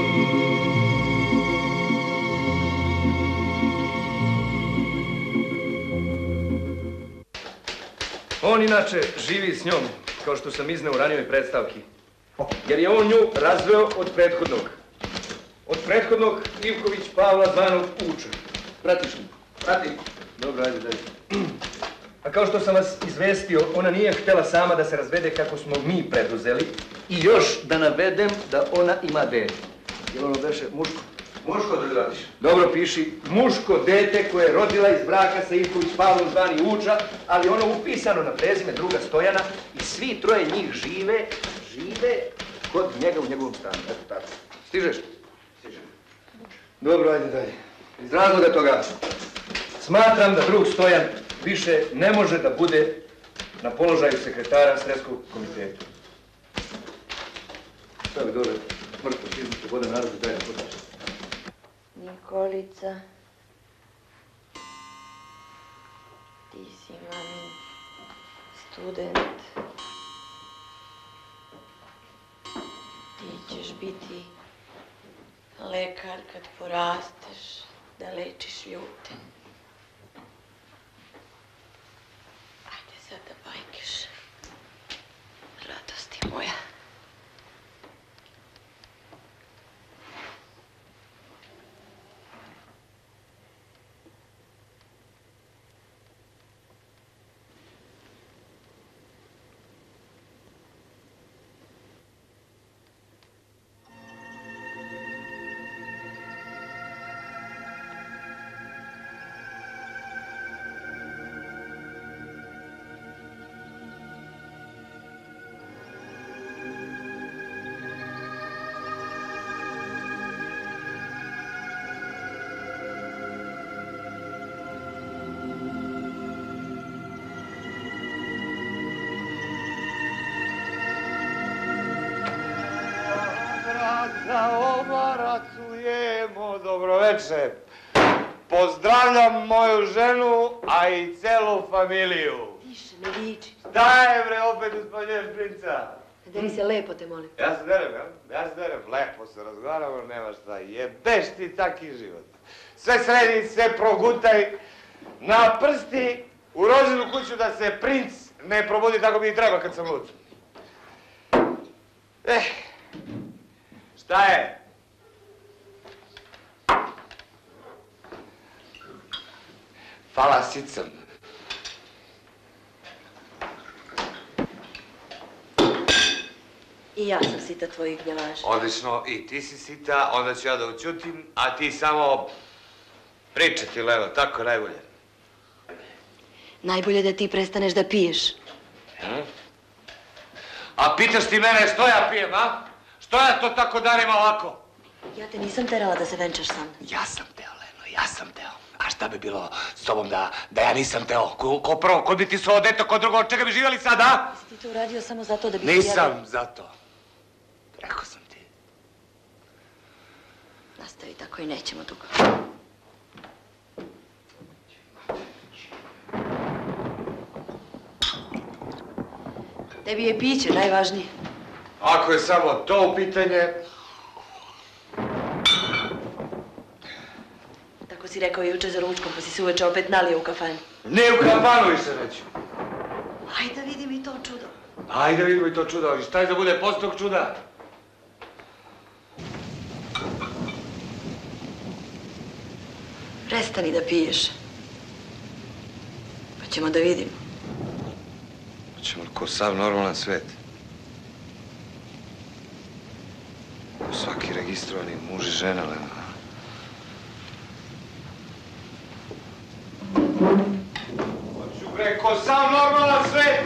On inače živi s njom, kao što sam izneo u ranijoj predstavki. Jer je on nju razveo od prethodnog. Od prethodnog Ivković Pavla zvanog Uča. Pratiš li? Pratim. Dobro, ajde, dalje. A kao što sam vas izvestio, ona nije htjela sama da se razvede kako smo mi preduzeli. I još da navedem da ona ima dete. Jel ono beše muško? Muško da radiš? Dobro piši, muško dete koje je rodila iz braka sa Ivković Pavlom zvani Uča, ali ono upisano na prezime druga Stojana i svi troje njih žive, žive kod njega u njegovom stanu. Eto tako. Stižeš? Stižem. Dobro, ajde dalje. Iz razloga toga smatram da drug Stojan više ne može da bude na položaju sekretara Sredskog komiteta. Stavi dole, mrtvo izmiče vode narodu, daj da podaš. Nikolica, ti si mamin student. Ti ćeš biti lekar kad porasteš, da lečiš ljute. Ajde sad da bajkeš, radosti moja. Obaracujemo, dobroveče. Pozdravljam moju ženu, a i celu familiju. Više, ne viči. Daj bre, opet uspanjuješ princa. Da mi se lepo te molim. Ja se derem, ja? Ja se derem, lepo se razgovaramo, nema šta. Jebeš ti taki život. Sve sredi, sve progutaj. Na prsti u rođenu kuću da se princ ne probudi tako mi treba kad sam lud. Eh, šta je? Hvala, sit sam. I ja sam sita tvojih gnjavaža. Odlično, i ti si sita, onda ću ja da učutim, a ti samo pričati, Lelo, tako najbolje. Najbolje da ti prestaneš da piješ. Hm? A pitaš ti mene što ja pijem, a? Što ja to tako danima ovako? Ja te nisam terala da se venčaš sa mnom. Ja sam teo, Leno, ja sam teo. A šta bi bilo s tobom da, da ja nisam teo? Ko, ko prvo, ko bi ti svoje dete, ko drugo, od čega bi živjeli sad, a? Jesi ti to uradio samo zato da bi... Nisam ja... zato. Rekao sam ti. Nastavi tako i nećemo dugo. Tebi je piće najvažnije. Ako je samo to u pitanje... Tako si rekao juče za ručkom, pa si se uveče opet nalio u kafanu. Ne u kafanu više neću. Hajde da vidim i to čudo. Hajde da vidimo i to čudo, ali šta je da bude post tog čuda? Prestani da piješ. Pa ćemo da vidimo. Pa ćemo ko sav normalan svet. Ko svaki registrovani muž i žena, Lena. Hoću bre, ko sav normalan svet!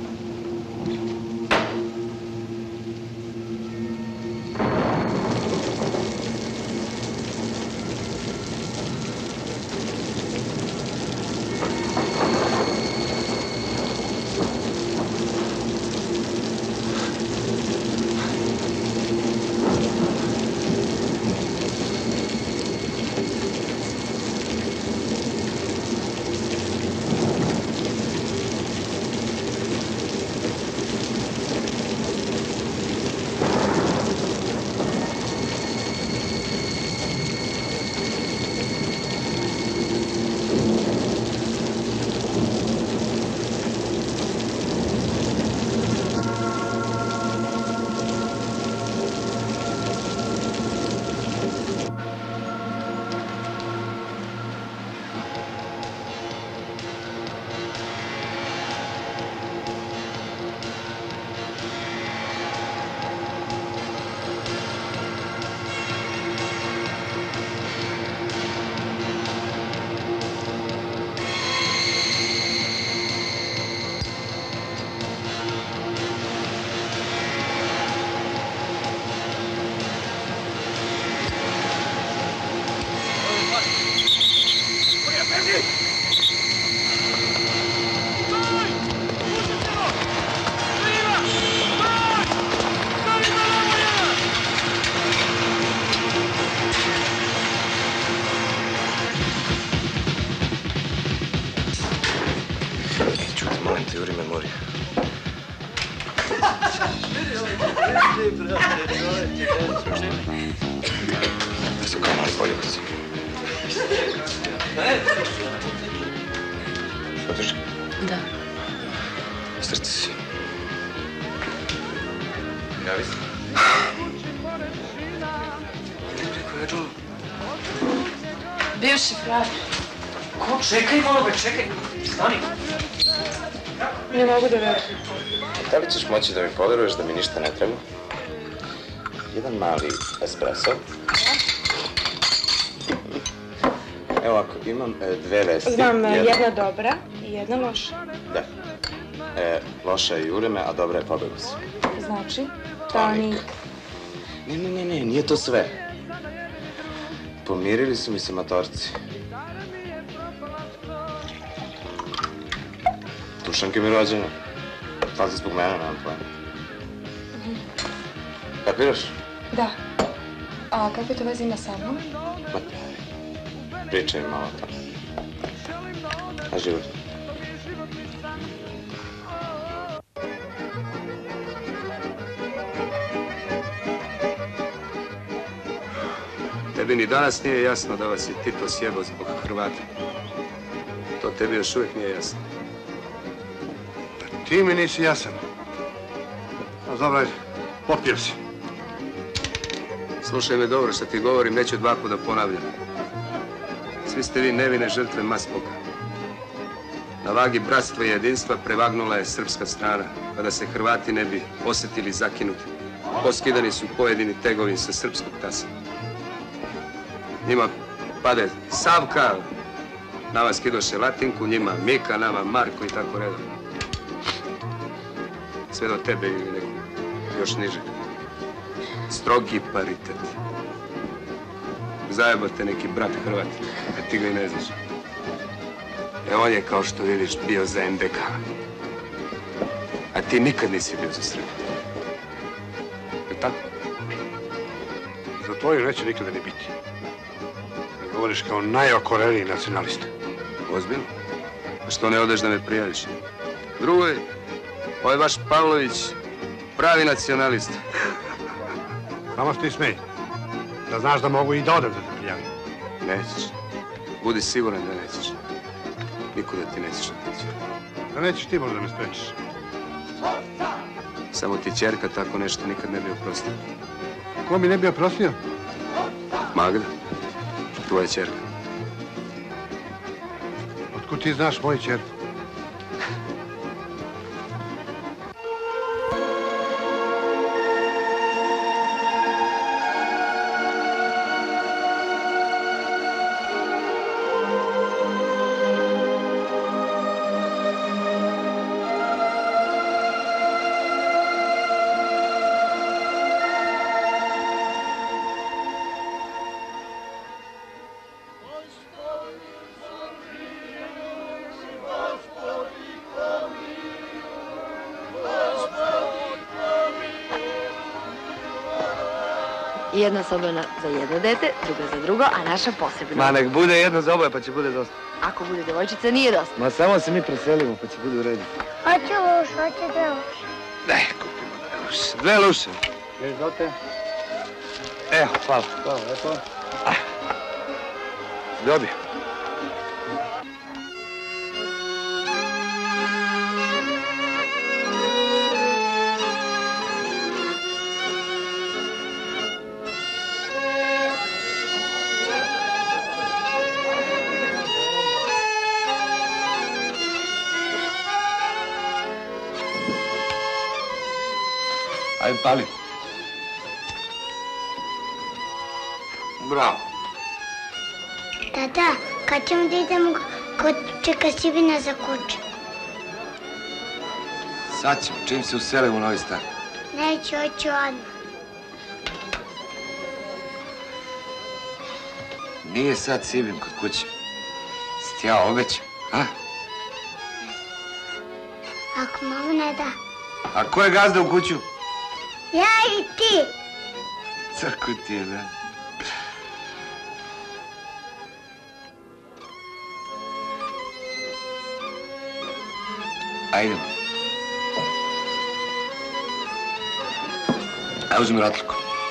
Da su kao mali poljubici. Šutiš? Da. Srce si. Javi se. Ko je čuo? Bivši frajer. Ko? Čekaj malo, be, čekaj. Stani. Ne mogu da verujem. Da li ćeš moći da mi poveruješ da mi ništa ne treba? Jedan mali espresso. Evo ovako, imam e, dve vesti. Znam, jedna... jedna dobra i jedna loša. Da. E, loša je jure me, a dobra je pobegla se. Znači? Tonik. Ne, ne, ne, ne, nije to sve. Pomirili su mi se matorci. Dušanke mi rođene. Da li zbog mene, nemam pojma. Kapiraš? Da. A kakve to veze ima sa mnom? Ma, pričaj mi malo o tome. A život? Tebi ni danas nije jasno da vas je Tito sjebao zbog Hrvata. To tebi još uvijek nije jasno. ti mi nisi jasan. A dobro, ajde, popio si. Slušaj me dobro što ti govorim, neću dva puta ponavljam. Svi ste vi nevine žrtve Maspoka. Na vagi bratstva i jedinstva prevagnula je srpska strana, pa da se Hrvati ne bi osjetili zakinuti. Poskidani su pojedini tegovi sa srpskog tasa. Njima pade Savka, nama skidoše Latinku, njima Mika, nama Marko i tako redom. Sve do tebe ili nekog još niže. Strogi paritet. Zajebate neki brat Hrvat, a ti ga i ne znaš. E on je, kao što vidiš, bio za en de ka. A ti nikad nisi bio za Srbiju. Je tako? Za tvoju neće nikada ni biti. Ne govoriš kao najokoreliji nacionalista. Ozbiljno? A što ne odeš da me prijaviš? Drugo je, ovaj vaš Pavlović pravi nacionalista. Samo što ti smej. Da znaš da mogu i da odem da te prijavim. Nećeš. Budi siguran da nećeš. Nikuda ti nećeš otići. Da nećeš ti možda me sprečiš. Samo ti ćerka tako nešto nikad ne bi oprostila. Ko mi ne bi oprostio? Magda, tvoja ćerka. Otkud ti znaš moju ćerku? Jedna soba za jedno dete, druga za drugo, a naša posebna. Ma nek bude jedno za oboje pa će bude dosta. Ako bude devojčica, nije dosta. Ma samo se mi preselimo pa će bude u redu. Hoću luš, hoću dve luše. Ne, kupimo dve luše. Dve luše. Još dote? Evo, hvala. Hvala, lepo. Dobio. Ajde, pali. Bravo. Tata, kad ćemo da idemo kod čeka Sivina za kuće? Sad ćemo, čim se uselimo u novi stan. Neću, hoću odmah. Nije sad Sivin kod kuće. Si ti ja obećam, a? Ako mama ne da. A ko je gazda u kuću? Ja i ti. Crku ti je, da. Ajdemo. Ajde, uzmi ratlku.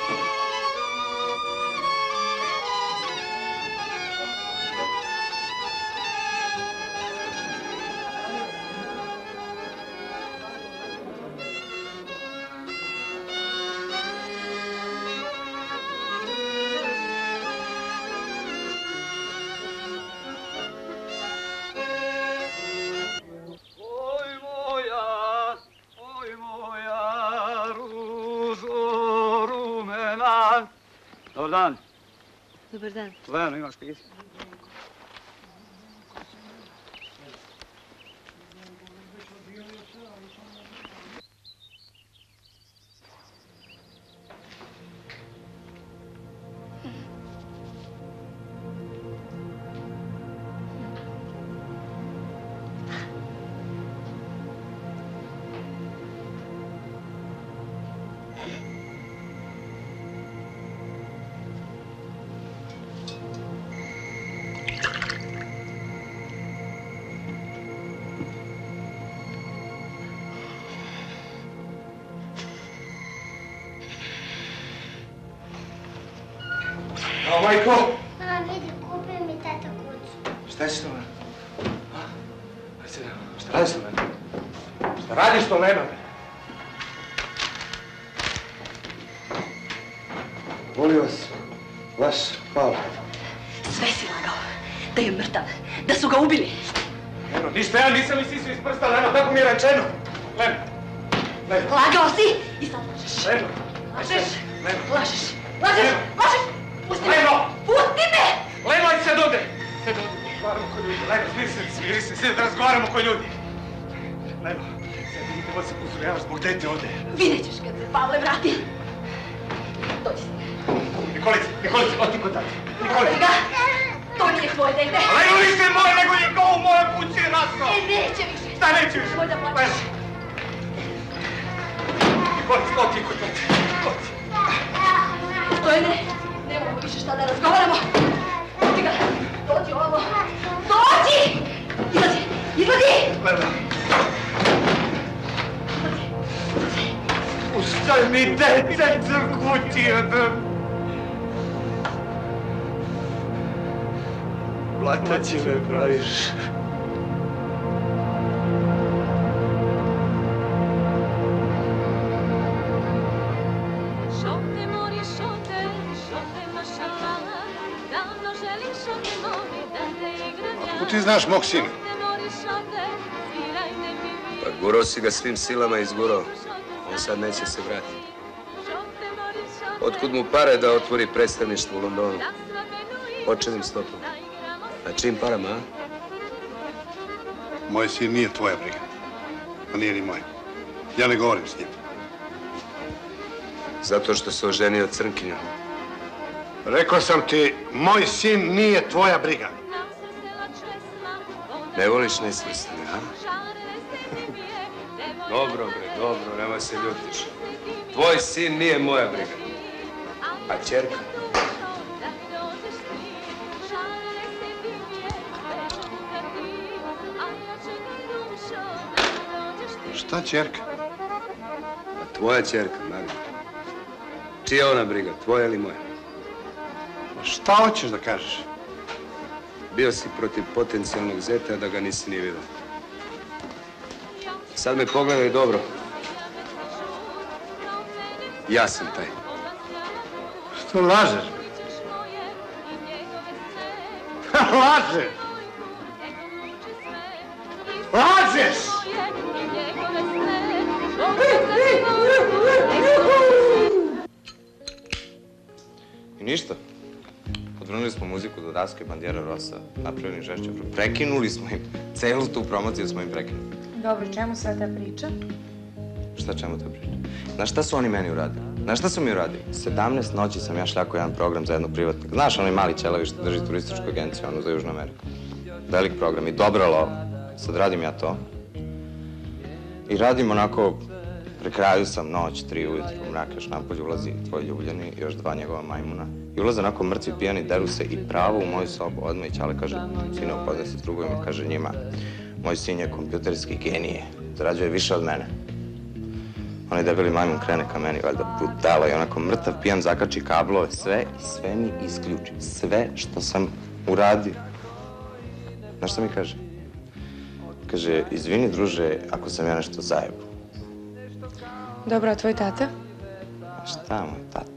Dobar dan. Dobar dan. Lejano, imaš pismo? Evo, majko! Mama, vidi, kupio mi tata kuću. Šta ćeš to, man? Šta radiš to, man? Šta? Radi što nema. Molim vas, vaš, hvala. Sve si lagao. Da je mrtav. Da su ga ubili. Leno, ništa ja nisam isisao iz prsta, Leno, tako mi je rečeno. Leno, Leno. Lagao si i sad lažeš. Leno. Lažeš. Leno. Lažeš. Lažeš. Lažeš. Pusti me. Leno. Pusti me. Leno, ajde sad ovde. Sad ovde, razgovaramo ko ljudi. Leno, smiri se, smiri se, sad razgovaramo ko ljudi. Leno, sad vidite, ovo se pozorjava zbog dete ovde. Vidjet ćeš kad se Pavle vrati. Dođi se. Nikolice, Nikolice, oti kod tati. Nikolice. Ga. To nije tvoje dete. Leno, niste moje, nego je go u moje kući, Rasko. E, neće više. Šta neće više? Nemoj da plaćeš. Nikolice, oti kod tati. Oti. Stojene, nemamo više šta da razgovaramo. Pusti ga. Dođi ovamo. Dođi! Izlazi! Izlazi! Leno. Puštaj mi dete za kući, Adam. Blataći me praviš. Kako ti znaš mog sina? Pa gurao si ga svim silama izgurao. On sad neće se vratiti. Otkud mu pare da otvori predstavništvo u Londonu? Počenim stopom. Na čim parama, a? Moj sin nije tvoja briga. A nije ni moj. Ja ne govorim s njim. Zato što se oženio Crnkinjom. Rekao sam ti, moj sin nije tvoja briga. Ne voliš nesvrstane, a? Dobro, bre, dobro, nema se ljutiš. Tvoj sin nije moja briga. A ćerka? Šta ćerka? A tvoja ćerka, Marija. Čija je ona briga, tvoja ili moja? Šta hoćeš da kažeš? Bio si protiv potencijalnog zeta, da ga nisi ni vidio. Sad me pogledaj dobro. Ja sam taj. Što lažeš? Lažeš! Lažeš! I ništa. Odvrnuli smo muziku do Daske, Bandjera Rosa, napravili žešće. Prekinuli smo im. Celu tu promociju smo im prekinuli. Dobro, čemu sva ta priča? Šta čemu ta priča? Znaš šta su oni meni uradili? Znaš šta su mi uradili? sedamnaest noći sam ja šljako jedan program za jednog privatnika. Znaš, onaj mali ćelavi što drži turističku agenciju, ono za Južnu Ameriku. Velik program i dobra lova. Sad radim ja to. I radim onako, pri kraju sam noć, tri ujutru, mrak još napolje, ulazi tvoj ljubljeni i još dva njegova majmuna. I ulaze onako mrtvi pijani, deru se i pravo u moju sobu. Odmah i Ćale kaže, sine, upoznaj se s drugovima, kaže njima. Moj sin je kompjuterski genije, zarađuje više od mene. Onaj debeli majmun krene ka meni, valjda budala i onako mrtav pijan zakači kablove, sve i sve mi isključi. Sve što sam uradio. Znaš šta mi kaže? Kaže, izvini druže, ako sam ja nešto zajebu. Dobro, a tvoj tata? Šta moj tata?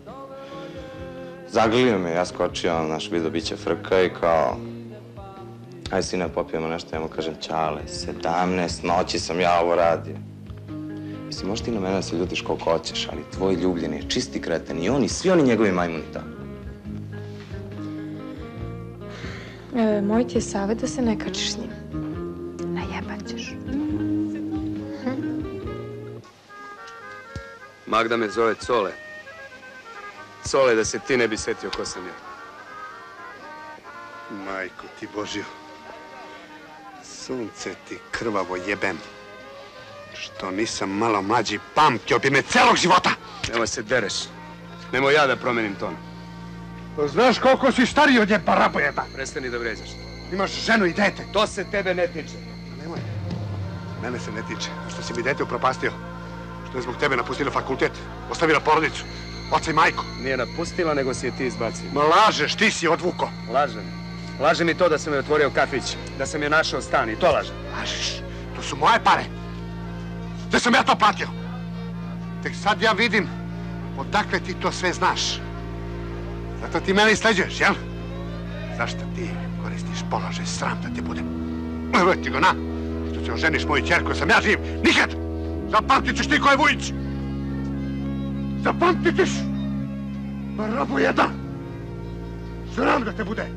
Zaglio me, ja skočio, naš vidio biće frka i kao... Aj sine, popijemo nešto, ja mu kažem, Ćale, sedamnaest noći sam ja ovo radio. Mislim, možeš ti na mene da se ljutiš koliko hoćeš, ali tvoj ljubljeni je čisti kreten i on i svi oni njegovi majmuni tako. E, moj ti je savjet da se ne kačiš s njim. Najebat ćeš. Magda me zove Cole. Cole, da se ti ne bi setio ko sam ja. Majko ti Božjo. Sunce ti krvavo jebem. Što nisam malo mlađi, pamtio bi me celog života. Nemoj se dereš. Nemoj ja da promenim ton. Znaš koliko si stariji od je parabojeba? Prestani da vređaš. Imaš ženu i dete. To se tebe ne tiče. Nemoj. Mene se ne tiče. Što si mi dete upropastio. Što je zbog tebe napustila fakultet. Ostavila porodicu. Oca i majku. Nije napustila, nego si je ti izbacio. Ma lažeš, ti si odvuko. Lažem. Laže mi to da sam je otvorio kafić. Da sam je našao stan i to lažem. Lažeš. To su moje pare. Gde sam ja to platio? Tek sad ja vidim odakle ti to sve znaš. Zato ti mene isleđuješ, jel? Zašto ti koristiš položaj, sram da te bude? Evo ti go, na! Što se oženiš moju ćerku, sam ja živ? Nikad! Zapamtit ćeš ti ko je Vujić! Zapamtit ćeš! Rabu jedna! Sram da te bude!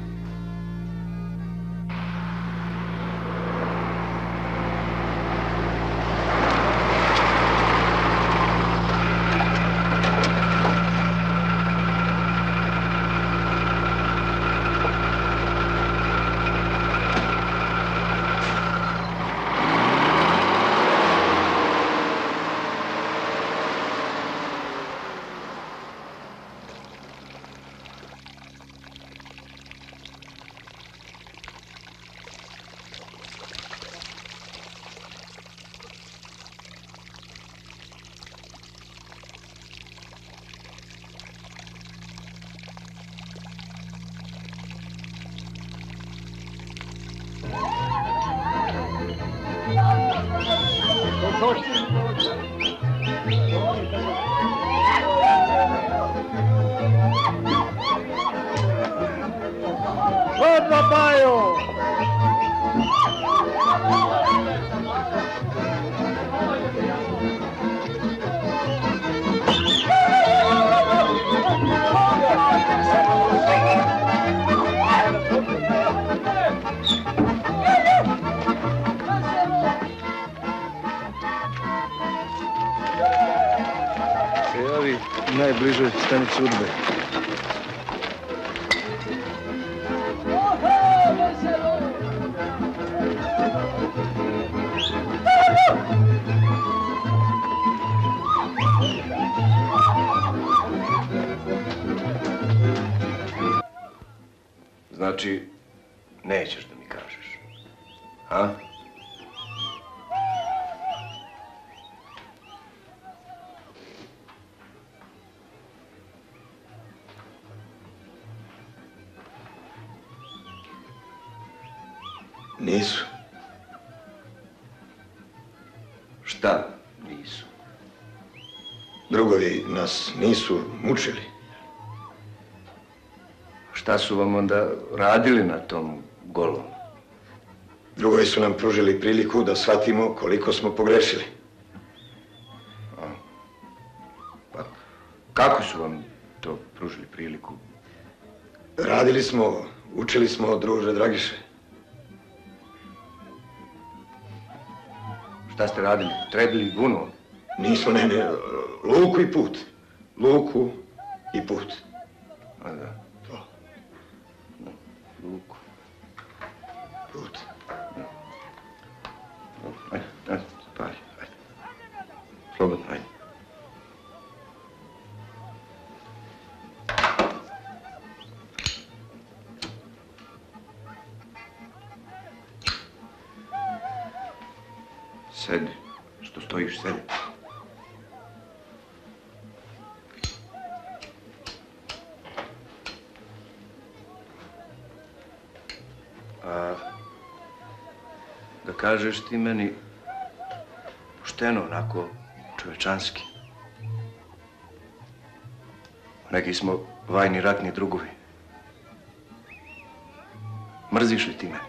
Odmah, Bajo! Se javi najbližoj stanici Udbe. Znači, nećeš da mi kažeš, a? Nisu. Šta nisu? Drugovi nas nisu mučili. Šta su vam onda radili na tom golom? Drugovi su nam pružili priliku da shvatimo koliko smo pogrešili. A, pa, kako su vam to pružili priliku? Radili smo, učili smo, druže Dragiše. Šta ste radili? Trebili bunu? Nismo, ne, ne, luku i put. Luku i put. A da. To. Luku. Put. Ajde, ajde, spali, ajde. Slobodno, ajde. Sedi. Što stojiš, sedi. A da kažeš ti meni pošteno, onako čovečanski. Neki smo vajni ratni drugovi. Mrziš li ti me?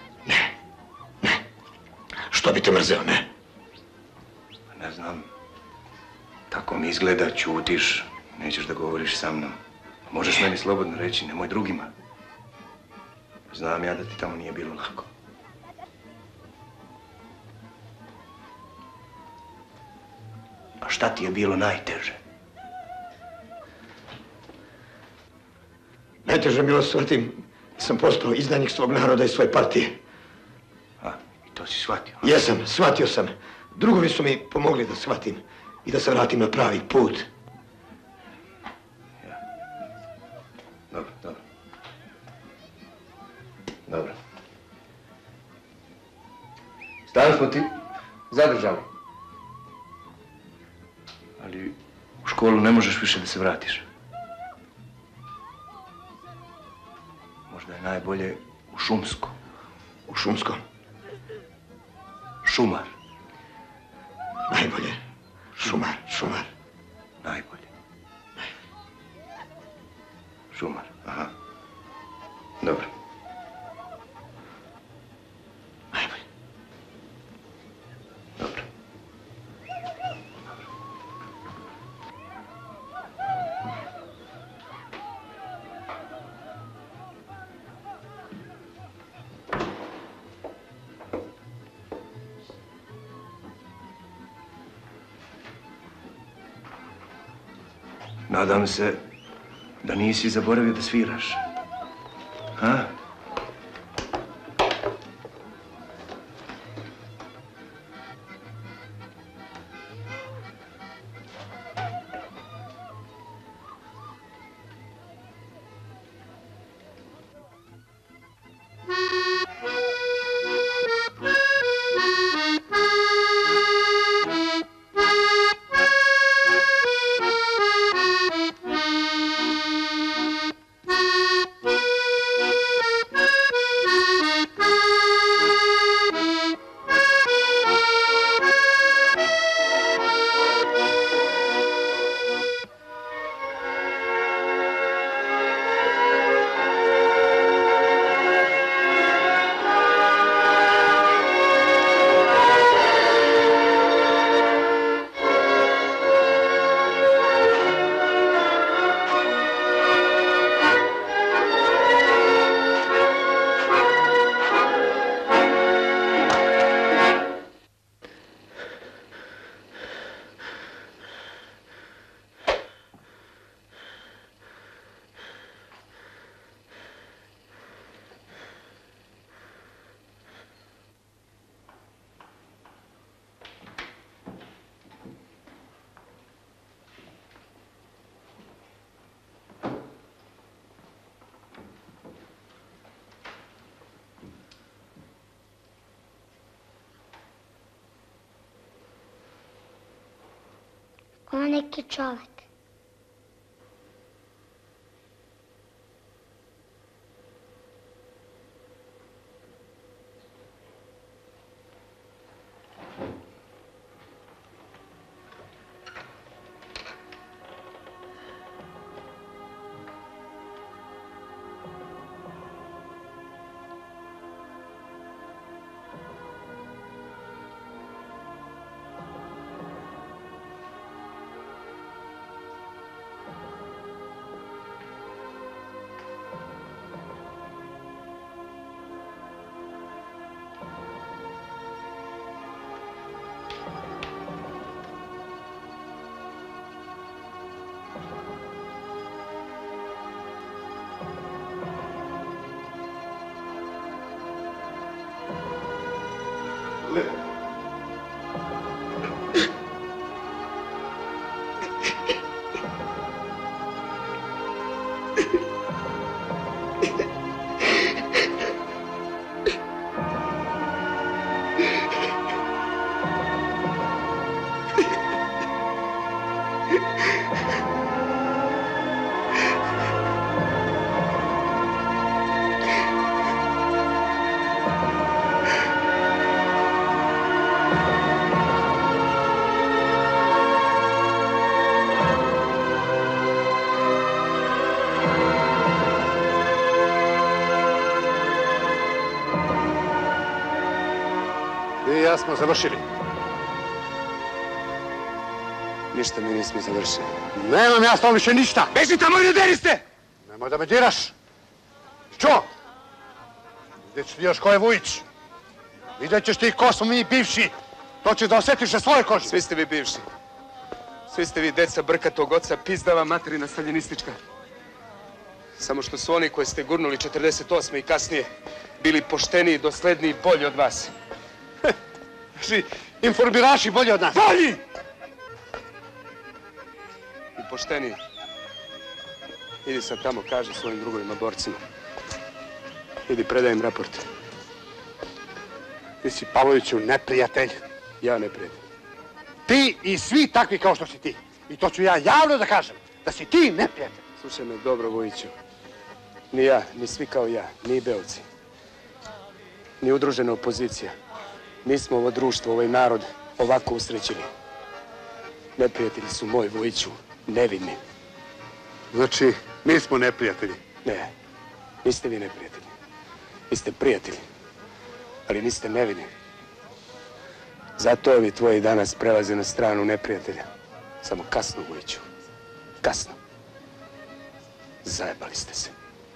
Što bi te mrzeo, ne? Ne znam. Tako mi izgleda, ćutiš, nećeš da govoriš sa mnom. Možeš meni slobodno reći, nemoj drugima. Znam ja da ti tamo nije bilo lako. A šta ti je bilo najteže? Najteže bilo shvatim da sam postao izdajnik svog naroda i svoje partije. A, i to si shvatio? Jesam, shvatio sam. Drugovi su mi pomogli da shvatim i da se vratim na pravi put. Ja. Dobro, dobro. Dobro. Stan smo ti zadržali. Ali u školu ne možeš više da se vratiš. Možda je najbolje u Šumsko. U Šumsko? Šumar. Najbolje. Šumar, šumar. Najbolje. Šumar, aha. Dobro. Najbolje. Dobro. Nadam se da nisi zaboravio da sviraš. Ha? Ko neki čovek. I ja smo završili. Ništa mi nismo završili. Nemam ja s tom više ništa. Beži tamo i ne deri se! Nemoj da me diraš. Čo? Vidjet ćeš ti još ko je Vujić. Vidjet ćeš ti ko smo mi bivši. To ćeš da osjetiš na svojoj koži. Svi ste vi bivši. Svi ste vi deca brkatog oca, pizdava materina staljinistička. Samo što su oni koje ste gurnuli četrdeset osme i kasnije bili pošteniji, dosledniji, bolji od vas. Ži, informiraši bolji od nas. Bolji! I pošteniji. Idi sad tamo, kaži svojim drugovima, borcima. Idi, predaj im raport. Ti si Pavloviću neprijatelj. Ja neprijatelj. Ti i svi takvi kao što si ti. I to ću ja javno da kažem, da si ti neprijatelj. Slušaj me dobro, Vujiću. Ni ja, ni svi kao ja, ni Beovci. Ni udružena opozicija. Mi smo ovo društvo, ovaj narod ovako usrećeni. Neprijatelji su moj, Vujiću, nevidni. Znači, mi smo neprijatelji? Ne, niste vi neprijatelji. Vi ste prijatelji, ali niste nevidni. Zato ovi tvoji danas prelaze na stranu neprijatelja. Samo kasno, Vujiću, kasno. Zajebali ste se.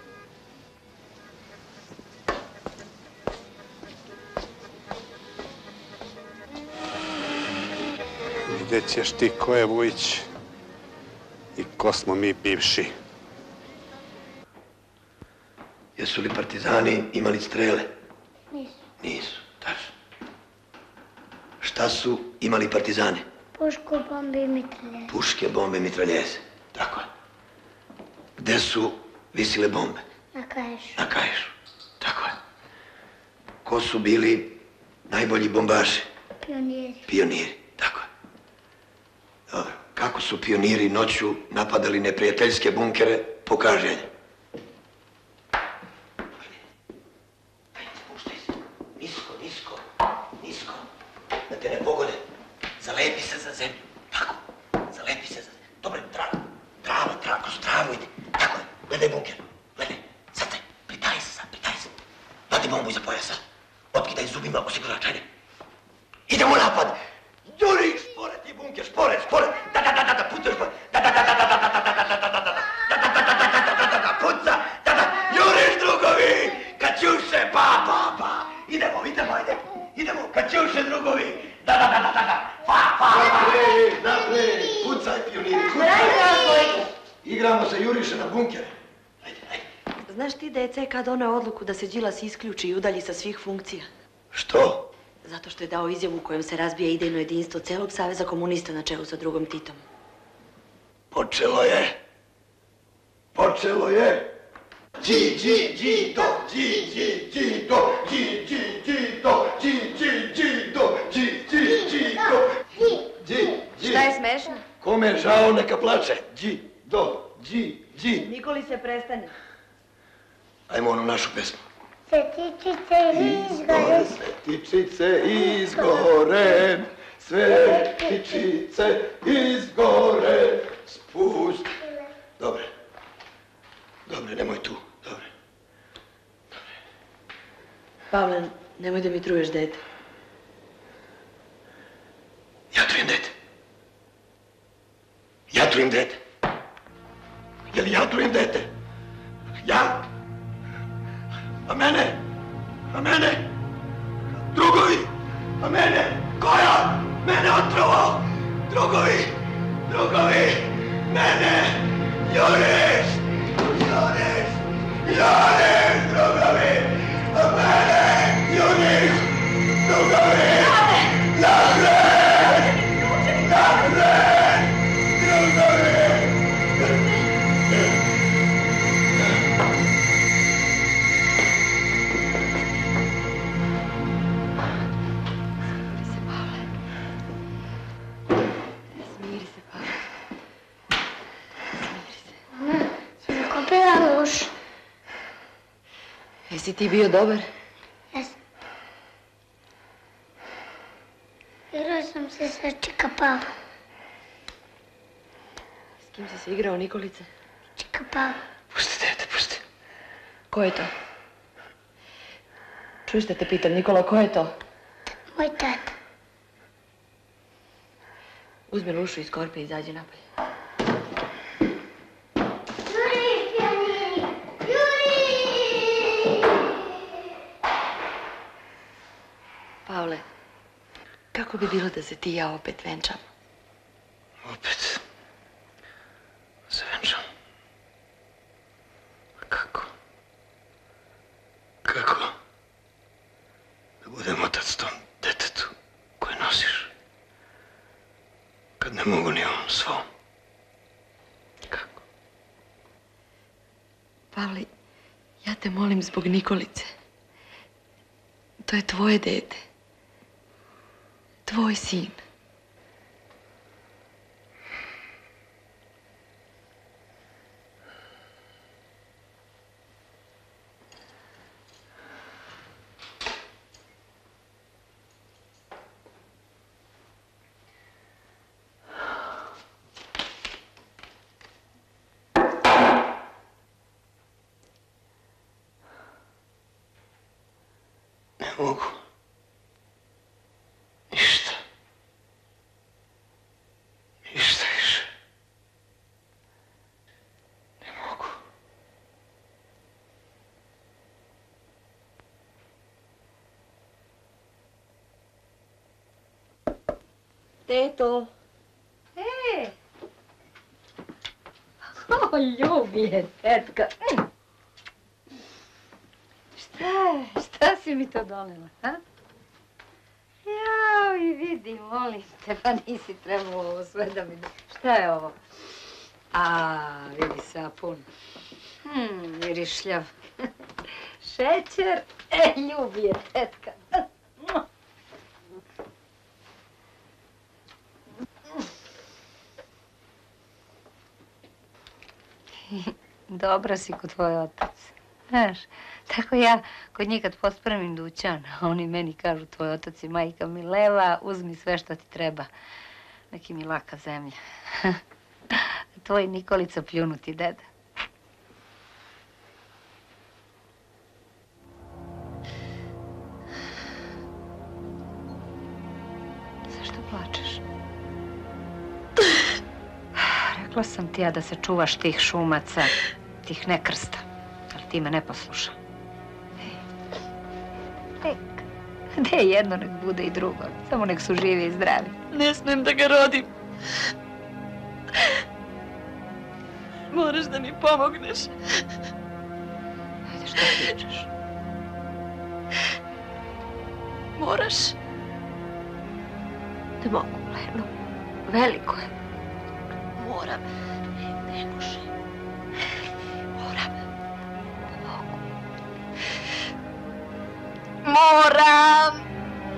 Vidjet ćeš ti ko je Vujić i ko smo mi bivši. Jesu li partizani imali strele? Nisu. Nisu, tačno. Šta su imali partizani? Pušku, bombe i mitraljeze. Puške, bombe, mitraljeze. Tako je. Gde su visile bombe? Na Kaješu. Na Kaješu. Tako je. Ko su bili najbolji bombaši? Pioniri. Pioniri. Tako je. Dobro. Kako su pioniri noću napadali neprijateljske bunkere po kažnjenju? Nisko, nisko, nisko. Da te ne pogode. Zalepi se za zemlju. Tako. Zalepi se za zemlju. Dobro, trava. Trava, trava, kroz travu ide. Tako je. Gledaj bunker. Gledaj. Sad se. Pritaj se sad, pritaj se. Vadi bombu iza pojasa. Otkidaj zubima osigurač, ajde. Idemo u napad. Juri, špore ti bunker, špore, špore. Da, da, da, da, da, pucaš, špore. Da, da, da, da, da, da, da, da, da, da, da, da, da, da, da, puca, da, da, juriš, drugovi, kaćuše, pa, pa, pa. Idemo, idemo, ajde. Idemo, kaćuše, drugovi. Da, da, da, da, da, da, pa, pa, pa. Napred, napred, pucaj, pioniri, pucaj. Igramo se juriše na bunkere. Znaš ti da je C K doneo odluku da se Đilas isključi i udalji sa svih funkcija? Što? Zato što je dao izjavu u kojom se razbija idejno jedinstvo celog Saveza komunista na čelu sa drugom Titom. Počelo je. Počelo je. Dži, dži, dži, do, dži, dži, dži, do, dži, dži, dži, do, dži, dži, dži, do, dži, dži, dži, do, dži, dži. Šta je smešno? Kome je žao, neka plače. Dži, do, dži, dži. Nikoli se prestane. Ajmo onu našu pesmu. Svetičice izgore. Svetičice izgore, svetičice izgore, spust. Dobre. Dobre, nemoj tu. Dobre. Pavle, nemoj da mi truješ dete. Ja trujem dete. Ja trujem dete. Je li ja trujem dete? Ja? A mene? A mene? Drugovi? A mene? Koja? Mene otrovao? Drugovi? Drugovi? Mene? Juriš? Juriš? Juriš, drugovi? A mene? Juriš? Drugovi? Napred! Napred! Drugovi! Kopira loš. Jesi ti bio dobar? Jesam. Igrao sam se sa Čika Pavlom. S kim si se igrao, Nikolice? Čika Pavlom. Pusti dete, pusti. Ko je to? Čuj šta te pitam, Nikola, ko je to? Moj tata. Uzmi Lušu iz korpe i izađi napolje. Pavle, kako bi bilo da se ti i ja opet venčamo? Opet? Se venčamo? Kako? Kako? Da budem otac tom detetu koje nosiš? Kad ne mogu ni ovom svom. Kako? Pavle, ja te molim zbog Nikolice. To je tvoje dete. Tvoj sin. mogu. Ništa. Ništa više. Ne mogu. Teto. E! O, ljubije, tetka. Šta, šta si mi to donela, ha? Jao, i vidi, molim te, pa nisi trebalo ovo sve da mi... Šta je ovo? A, vidi sapun. Hmm, mirišljav. Šećer, e, ljubije, tetka. Dobra si kod tvoj otac. Znaš, tako ja kod njih kad pospremim dućan, a oni meni kažu tvoj otac i majka mi leva, uzmi sve što ti treba. Neki mi laka zemlja. Tvoj Nikolica pljunuti deda. Zašto plačeš? Rekla sam ti ja da se čuvaš tih šumaca, tih nekrsta, ali ti me ne posluša. Tek, gde je jedno, nek bude i drugo, samo nek su živi i zdravi. Ne smijem da ga rodim. Moraš da mi pomogneš. Ajde, što pričaš? Moraš. Ne mogu, Leno. Veliko je. Moram. Ne, ne može. Moram. Ne mogu. Moram.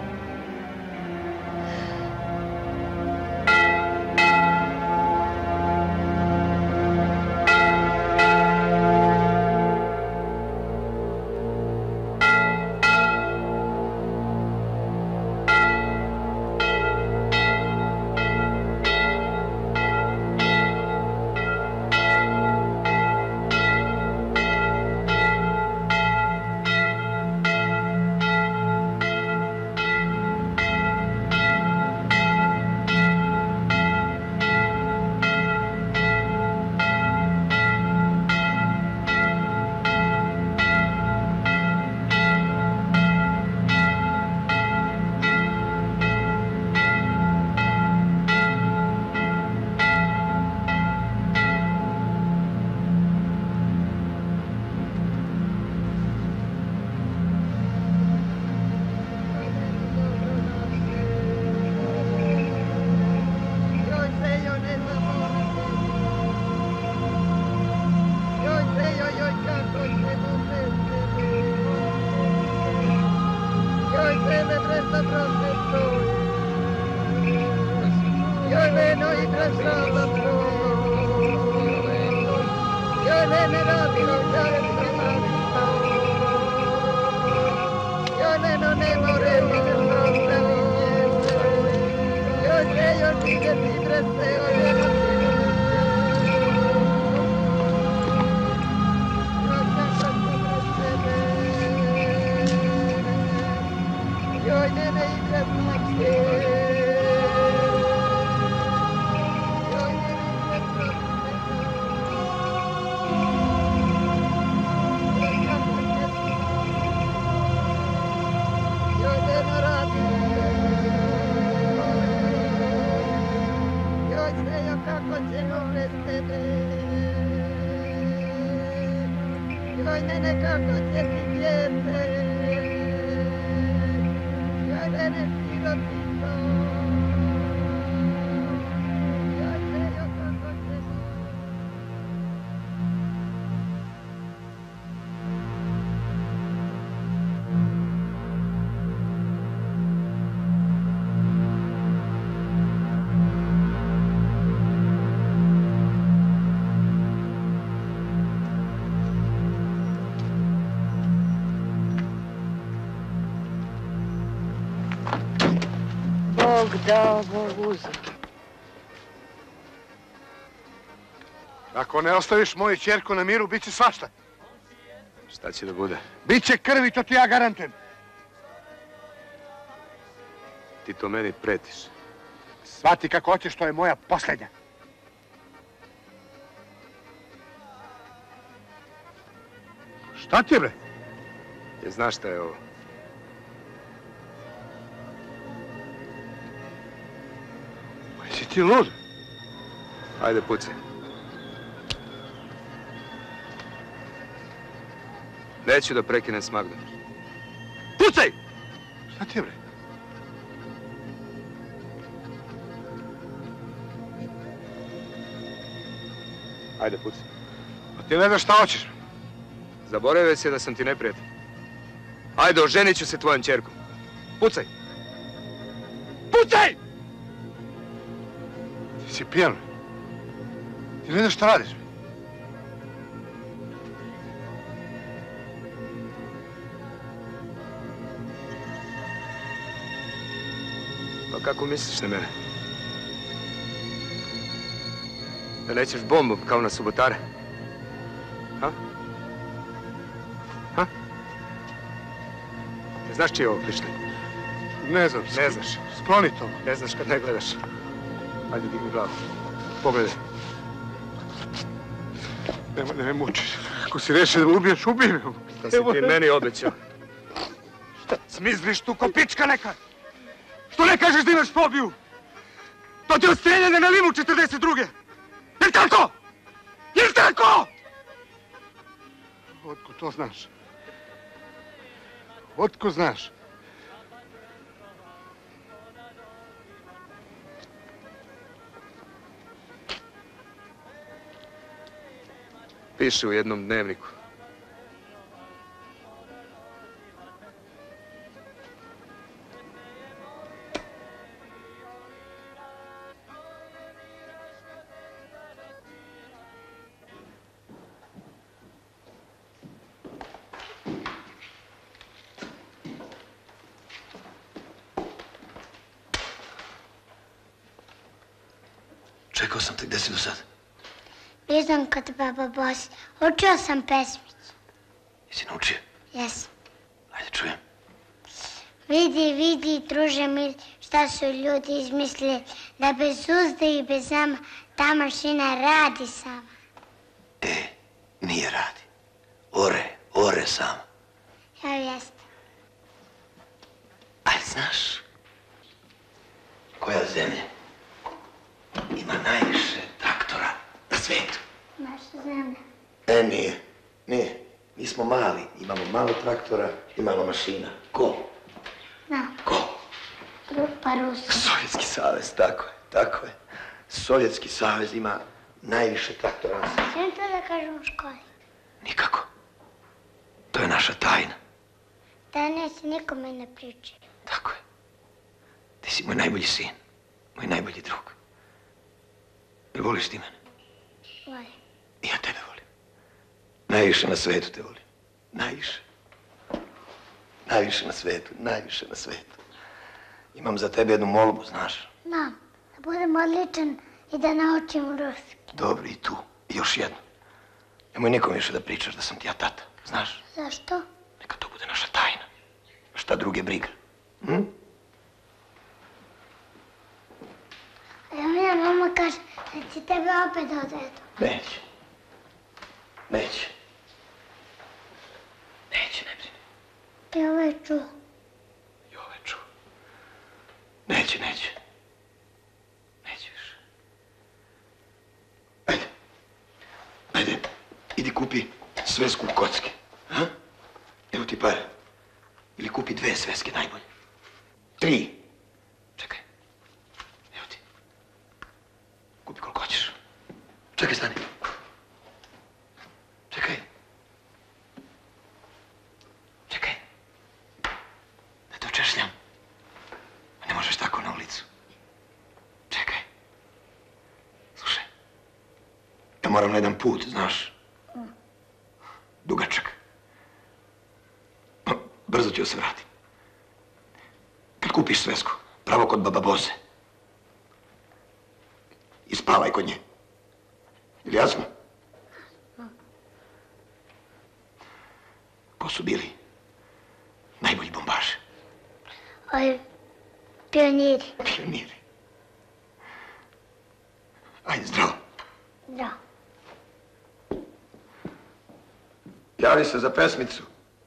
Bog dao, Bog uzeo. Ako ne ostaviš moju ćerku na miru, bit će svašta. Šta će da bude? Biće krvi, to ti ja garantujem. Ti to meni pretiš. Svati kako hoćeš, to je moja posljednja. Šta ti je, bre? Je, znaš šta je ovo? Pa jesi ti lud? Ajde, pucaj. Neću da prekinem s Magdom. Pucaj! Šta ti je, bre? Ajde, pucaj. Pa ti ne znaš šta hoćeš. Zaboravio si da sam ti neprijatelj. Ajde, oženit ću se tvojom ćerkom. Pucaj! Pucaj! Ti si pijan. Ti ne znaš šta radiš. Pa kako misliš na mene? Da nećeš bombu kao na subotare? Ha? Ha? Ne znaš čiji je ovo pištolj? Ne znam. Ne znaš. Skloni to. Ne znaš kad ne gledaš. Ajde, digni glavu. Pogledaj. Nemoj, nemoj mučiš. Ako si rešio da me ubiješ, ubij me. Šta si ti meni obećao? Šta smizliš tu ko pička neka? Što ne kažeš da imaš fobiju? To ti je od streljanja na limu četrdeset druge. Jel' tako? Jel' tako? Otko to znaš? Otko znaš? Piše u jednom dnevniku. Čekao sam te, gde si do sad? Bio sam kod baba Bosi. Učio sam pesmić. Jesi naučio? Jesam. Ajde, čujem. Vidi, vidi, druže mili, šta su ljudi izmislili, da bez uzde i bez nama ta mašina radi sama. E, nije radi. Ore, ore sama. Evo jeste. Ajde, znaš, koja zemlja ima najviše traktora na svijetu? Naša zemlja. E, nije, nije. Mi smo mali, imamo malo traktora i malo mašina. Ko? Da. Ko? Grupa Rusa. Sovjetski savez, tako je, tako je. Sovjetski savez ima najviše traktora na svijetu. Svijem to da kažem u školi. Nikako. To je naša tajna. Danas nikome ne pričaju. Tako je. Ti si moj najbolji sin, moj najbolji drug. Jel voliš ti mene? Volim. I ja tebe volim. Najviše na svetu te volim. Najviše. Najviše na svetu, najviše na svetu. Imam za tebe jednu molbu, znaš. Znam, da budem odličan i da naučim ruski. Dobro, i tu. I još jedno. Nemoj nikom više da pričaš da sam ti ja tata, znaš. Zašto? Neka to bude naša tajna. Šta druge briga. Hm? Evo moja mama kaže da će tebe opet odvedu. Neće. Neće. Neće, ne brini. I ovo je čuo. I ovo je čuo. Neće, neće. Neće više. Ajde. Ajde. Idi kupi svesku kocke. Ha? Evo ti pare. Ili kupi dve sveske najbolje. Tri. Čekaj. Evo ti. Kupi koliko hoćeš. Čekaj, stani. Čekaj. Čekaj. Da te očešljam. Ne možeš tako na ulicu. Čekaj. Slušaj. Ja moram na jedan put, znaš. Dugačak. Brzo ću se vratim. Kad kupiš svesku, pravo kod baba Boze. I spavaj kod nje. Ili jasno? Ko su bili najbolji bombaši? Oj, Pioniri. Pioniri. Ajde, zdravo. Da. Javi se za pesmicu.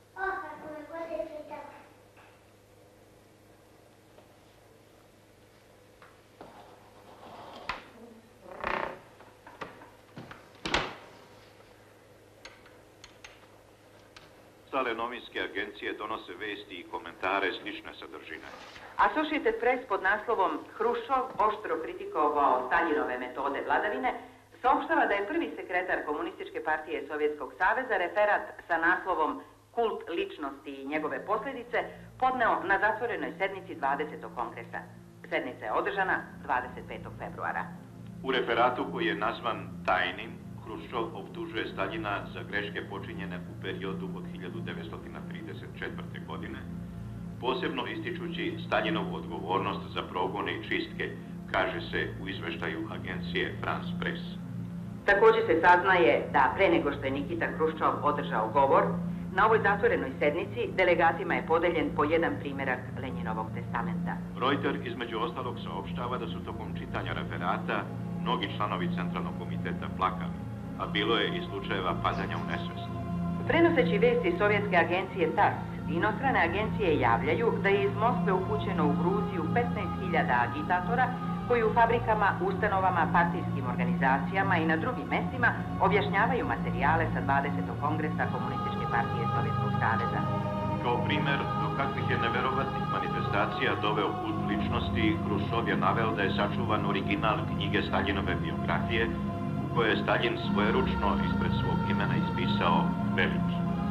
Ostale novinske agencije donose vesti i komentare slične sadržine. Associated Press pod naslovom Hruščov oštro kritikovao Staljinove metode vladavine saopštava da je prvi sekretar Komunističke partije Sovjetskog saveza referat sa naslovom Kult ličnosti i njegove posljedice podneo na zatvorenoj sednici dvadesetog kongresa. Sednica je održana dvadeset petog februara. U referatu koji je nazvan tajnim, Hruščov optužuje Staljina za greške počinjene u periodu od hiljadu devetsto trideset četvrte. godine, posebno ističući Staljinovu odgovornost za progone i čistke, kaže se u izveštaju agencije France Press. Također se saznaje da pre nego što je Nikita Hruščov održao govor, na ovoj zatvorenoj sednici delegatima je podeljen po jedan primjerak Lenjinovog testamenta. Reuter između ostalog saopštava da su tokom čitanja referata mnogi članovi Centralnog komiteta plakali, a bilo je i slučajeva padanja u nesvest. Prenoseći vesti sovjetske agencije TASS, inostrane agencije javljaju da je iz Moskve upućeno u Gruziju petnaest hiljada agitatora koji u fabrikama, ustanovama, partijskim organizacijama i na drugim mestima objašnjavaju materijale sa dvadesetog kongresa Komunističke partije Sovjetskog saveza. Kao primjer do kakvih je neverovatnih manifestacija doveo kult ličnosti, Hruščov je naveo da je sačuvan original knjige Staljinove biografije u kojoj je Staljin svojeručno ispred svog imena ispisao Veliki.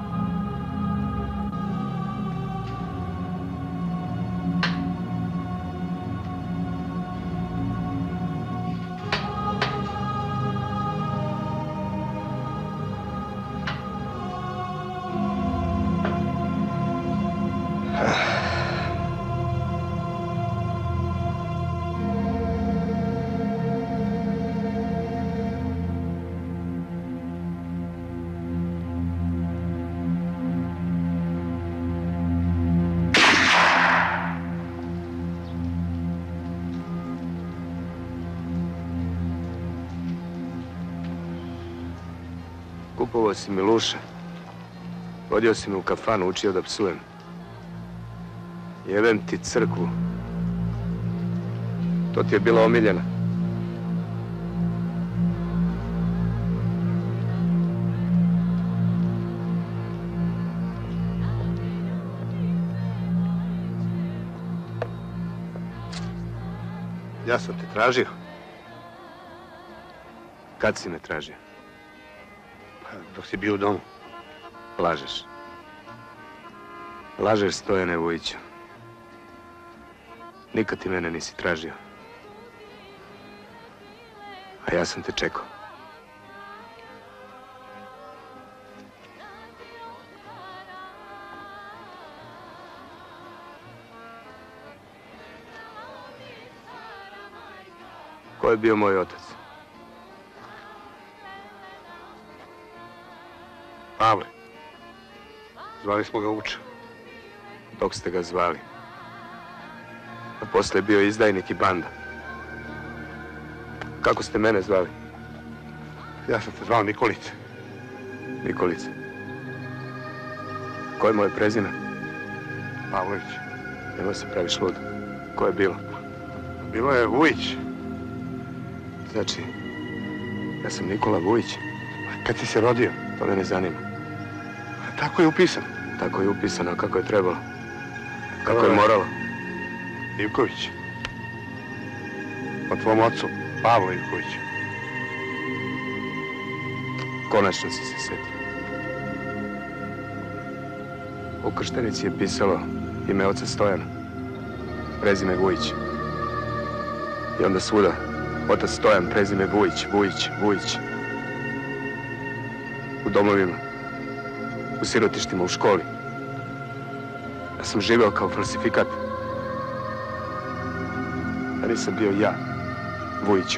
Kupovao si Miluša. Vodio si me u kafanu, učio da psujem. Jebem ti crkvu. To ti je bila omiljena. Ja sam te tražio. Kad si me tražio? Dok si bio u domu. Lažeš. Lažeš, Stojane Vujiću. Nikad ti mene nisi tražio. A ja sam te čekao. Ko je bio moj otac? Pavle. Zvali smo ga Vuča. Dok ste ga zvali. A posle je bio izdajnik i banda. Kako ste mene zvali? Ja sam te zvao Nikolice. Nikolice. Koje je moje prezime? Pavlović. Nemoj se praviš lud. Ko je bilo? Bilo je Vujić. Znači, ja sam Nikola Vujić. Kad si se rodio? To me ne zanima. Tako je upisano. Tako je upisano, a kako je trebalo? Kako je moralo? Ivković. Po tvom ocu, Pavlo Ivković. Konačno si se setio. U krštenici je pisalo ime oca Stojana, prezime Vujić. I onda svuda, otac Stojan, prezime Vujić, Vujić, Vujić. U domovima, u sirotištima, u školi. Ja sam živeo kao falsifikat. A nisam bio ja, Vujiću.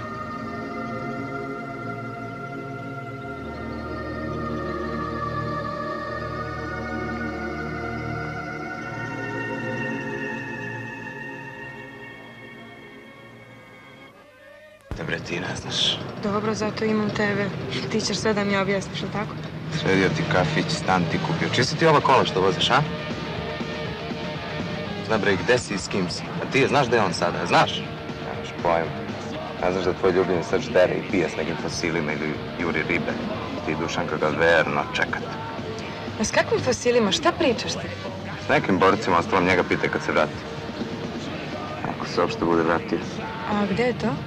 te, bre, ti ne znaš. Dobro, zato imam tebe. Ti ćeš sve da mi objasniš, ili tako? Sredio ti kafić, stan ti kupio. Čiji si ti ova kola što voziš, a? Zna, bre, gde si i s kim si? A ti je, znaš gde je on sada, znaš? Nemaš pojma. Ne znaš da tvoj ljubljeni srč dere i pije s nekim fosilima ili juri ribe. Ti, Dušanka, ga verno čekate. A s kakvim fosilima? Šta pričaš ti? S nekim borcima, ostalom njega pite kad se vrati. Ako se uopšte bude vratio. A gde je to?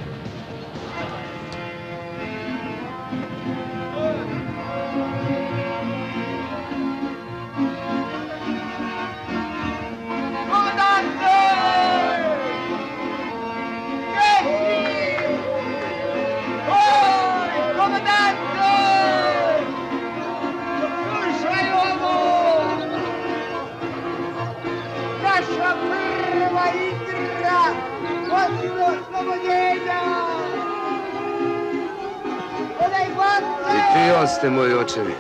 I ti on ste moji očevi.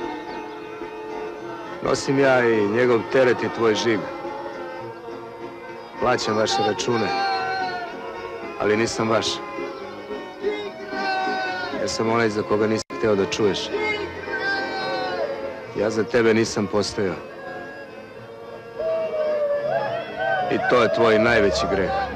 Nosim ja i njegov teret i tvoj žig. Plaćam vaše račune, ali nisam vaš. Ja sam onaj za koga nisi hteo da čuješ. Ja za tebe nisam postojao. I to je tvoj najveći greh.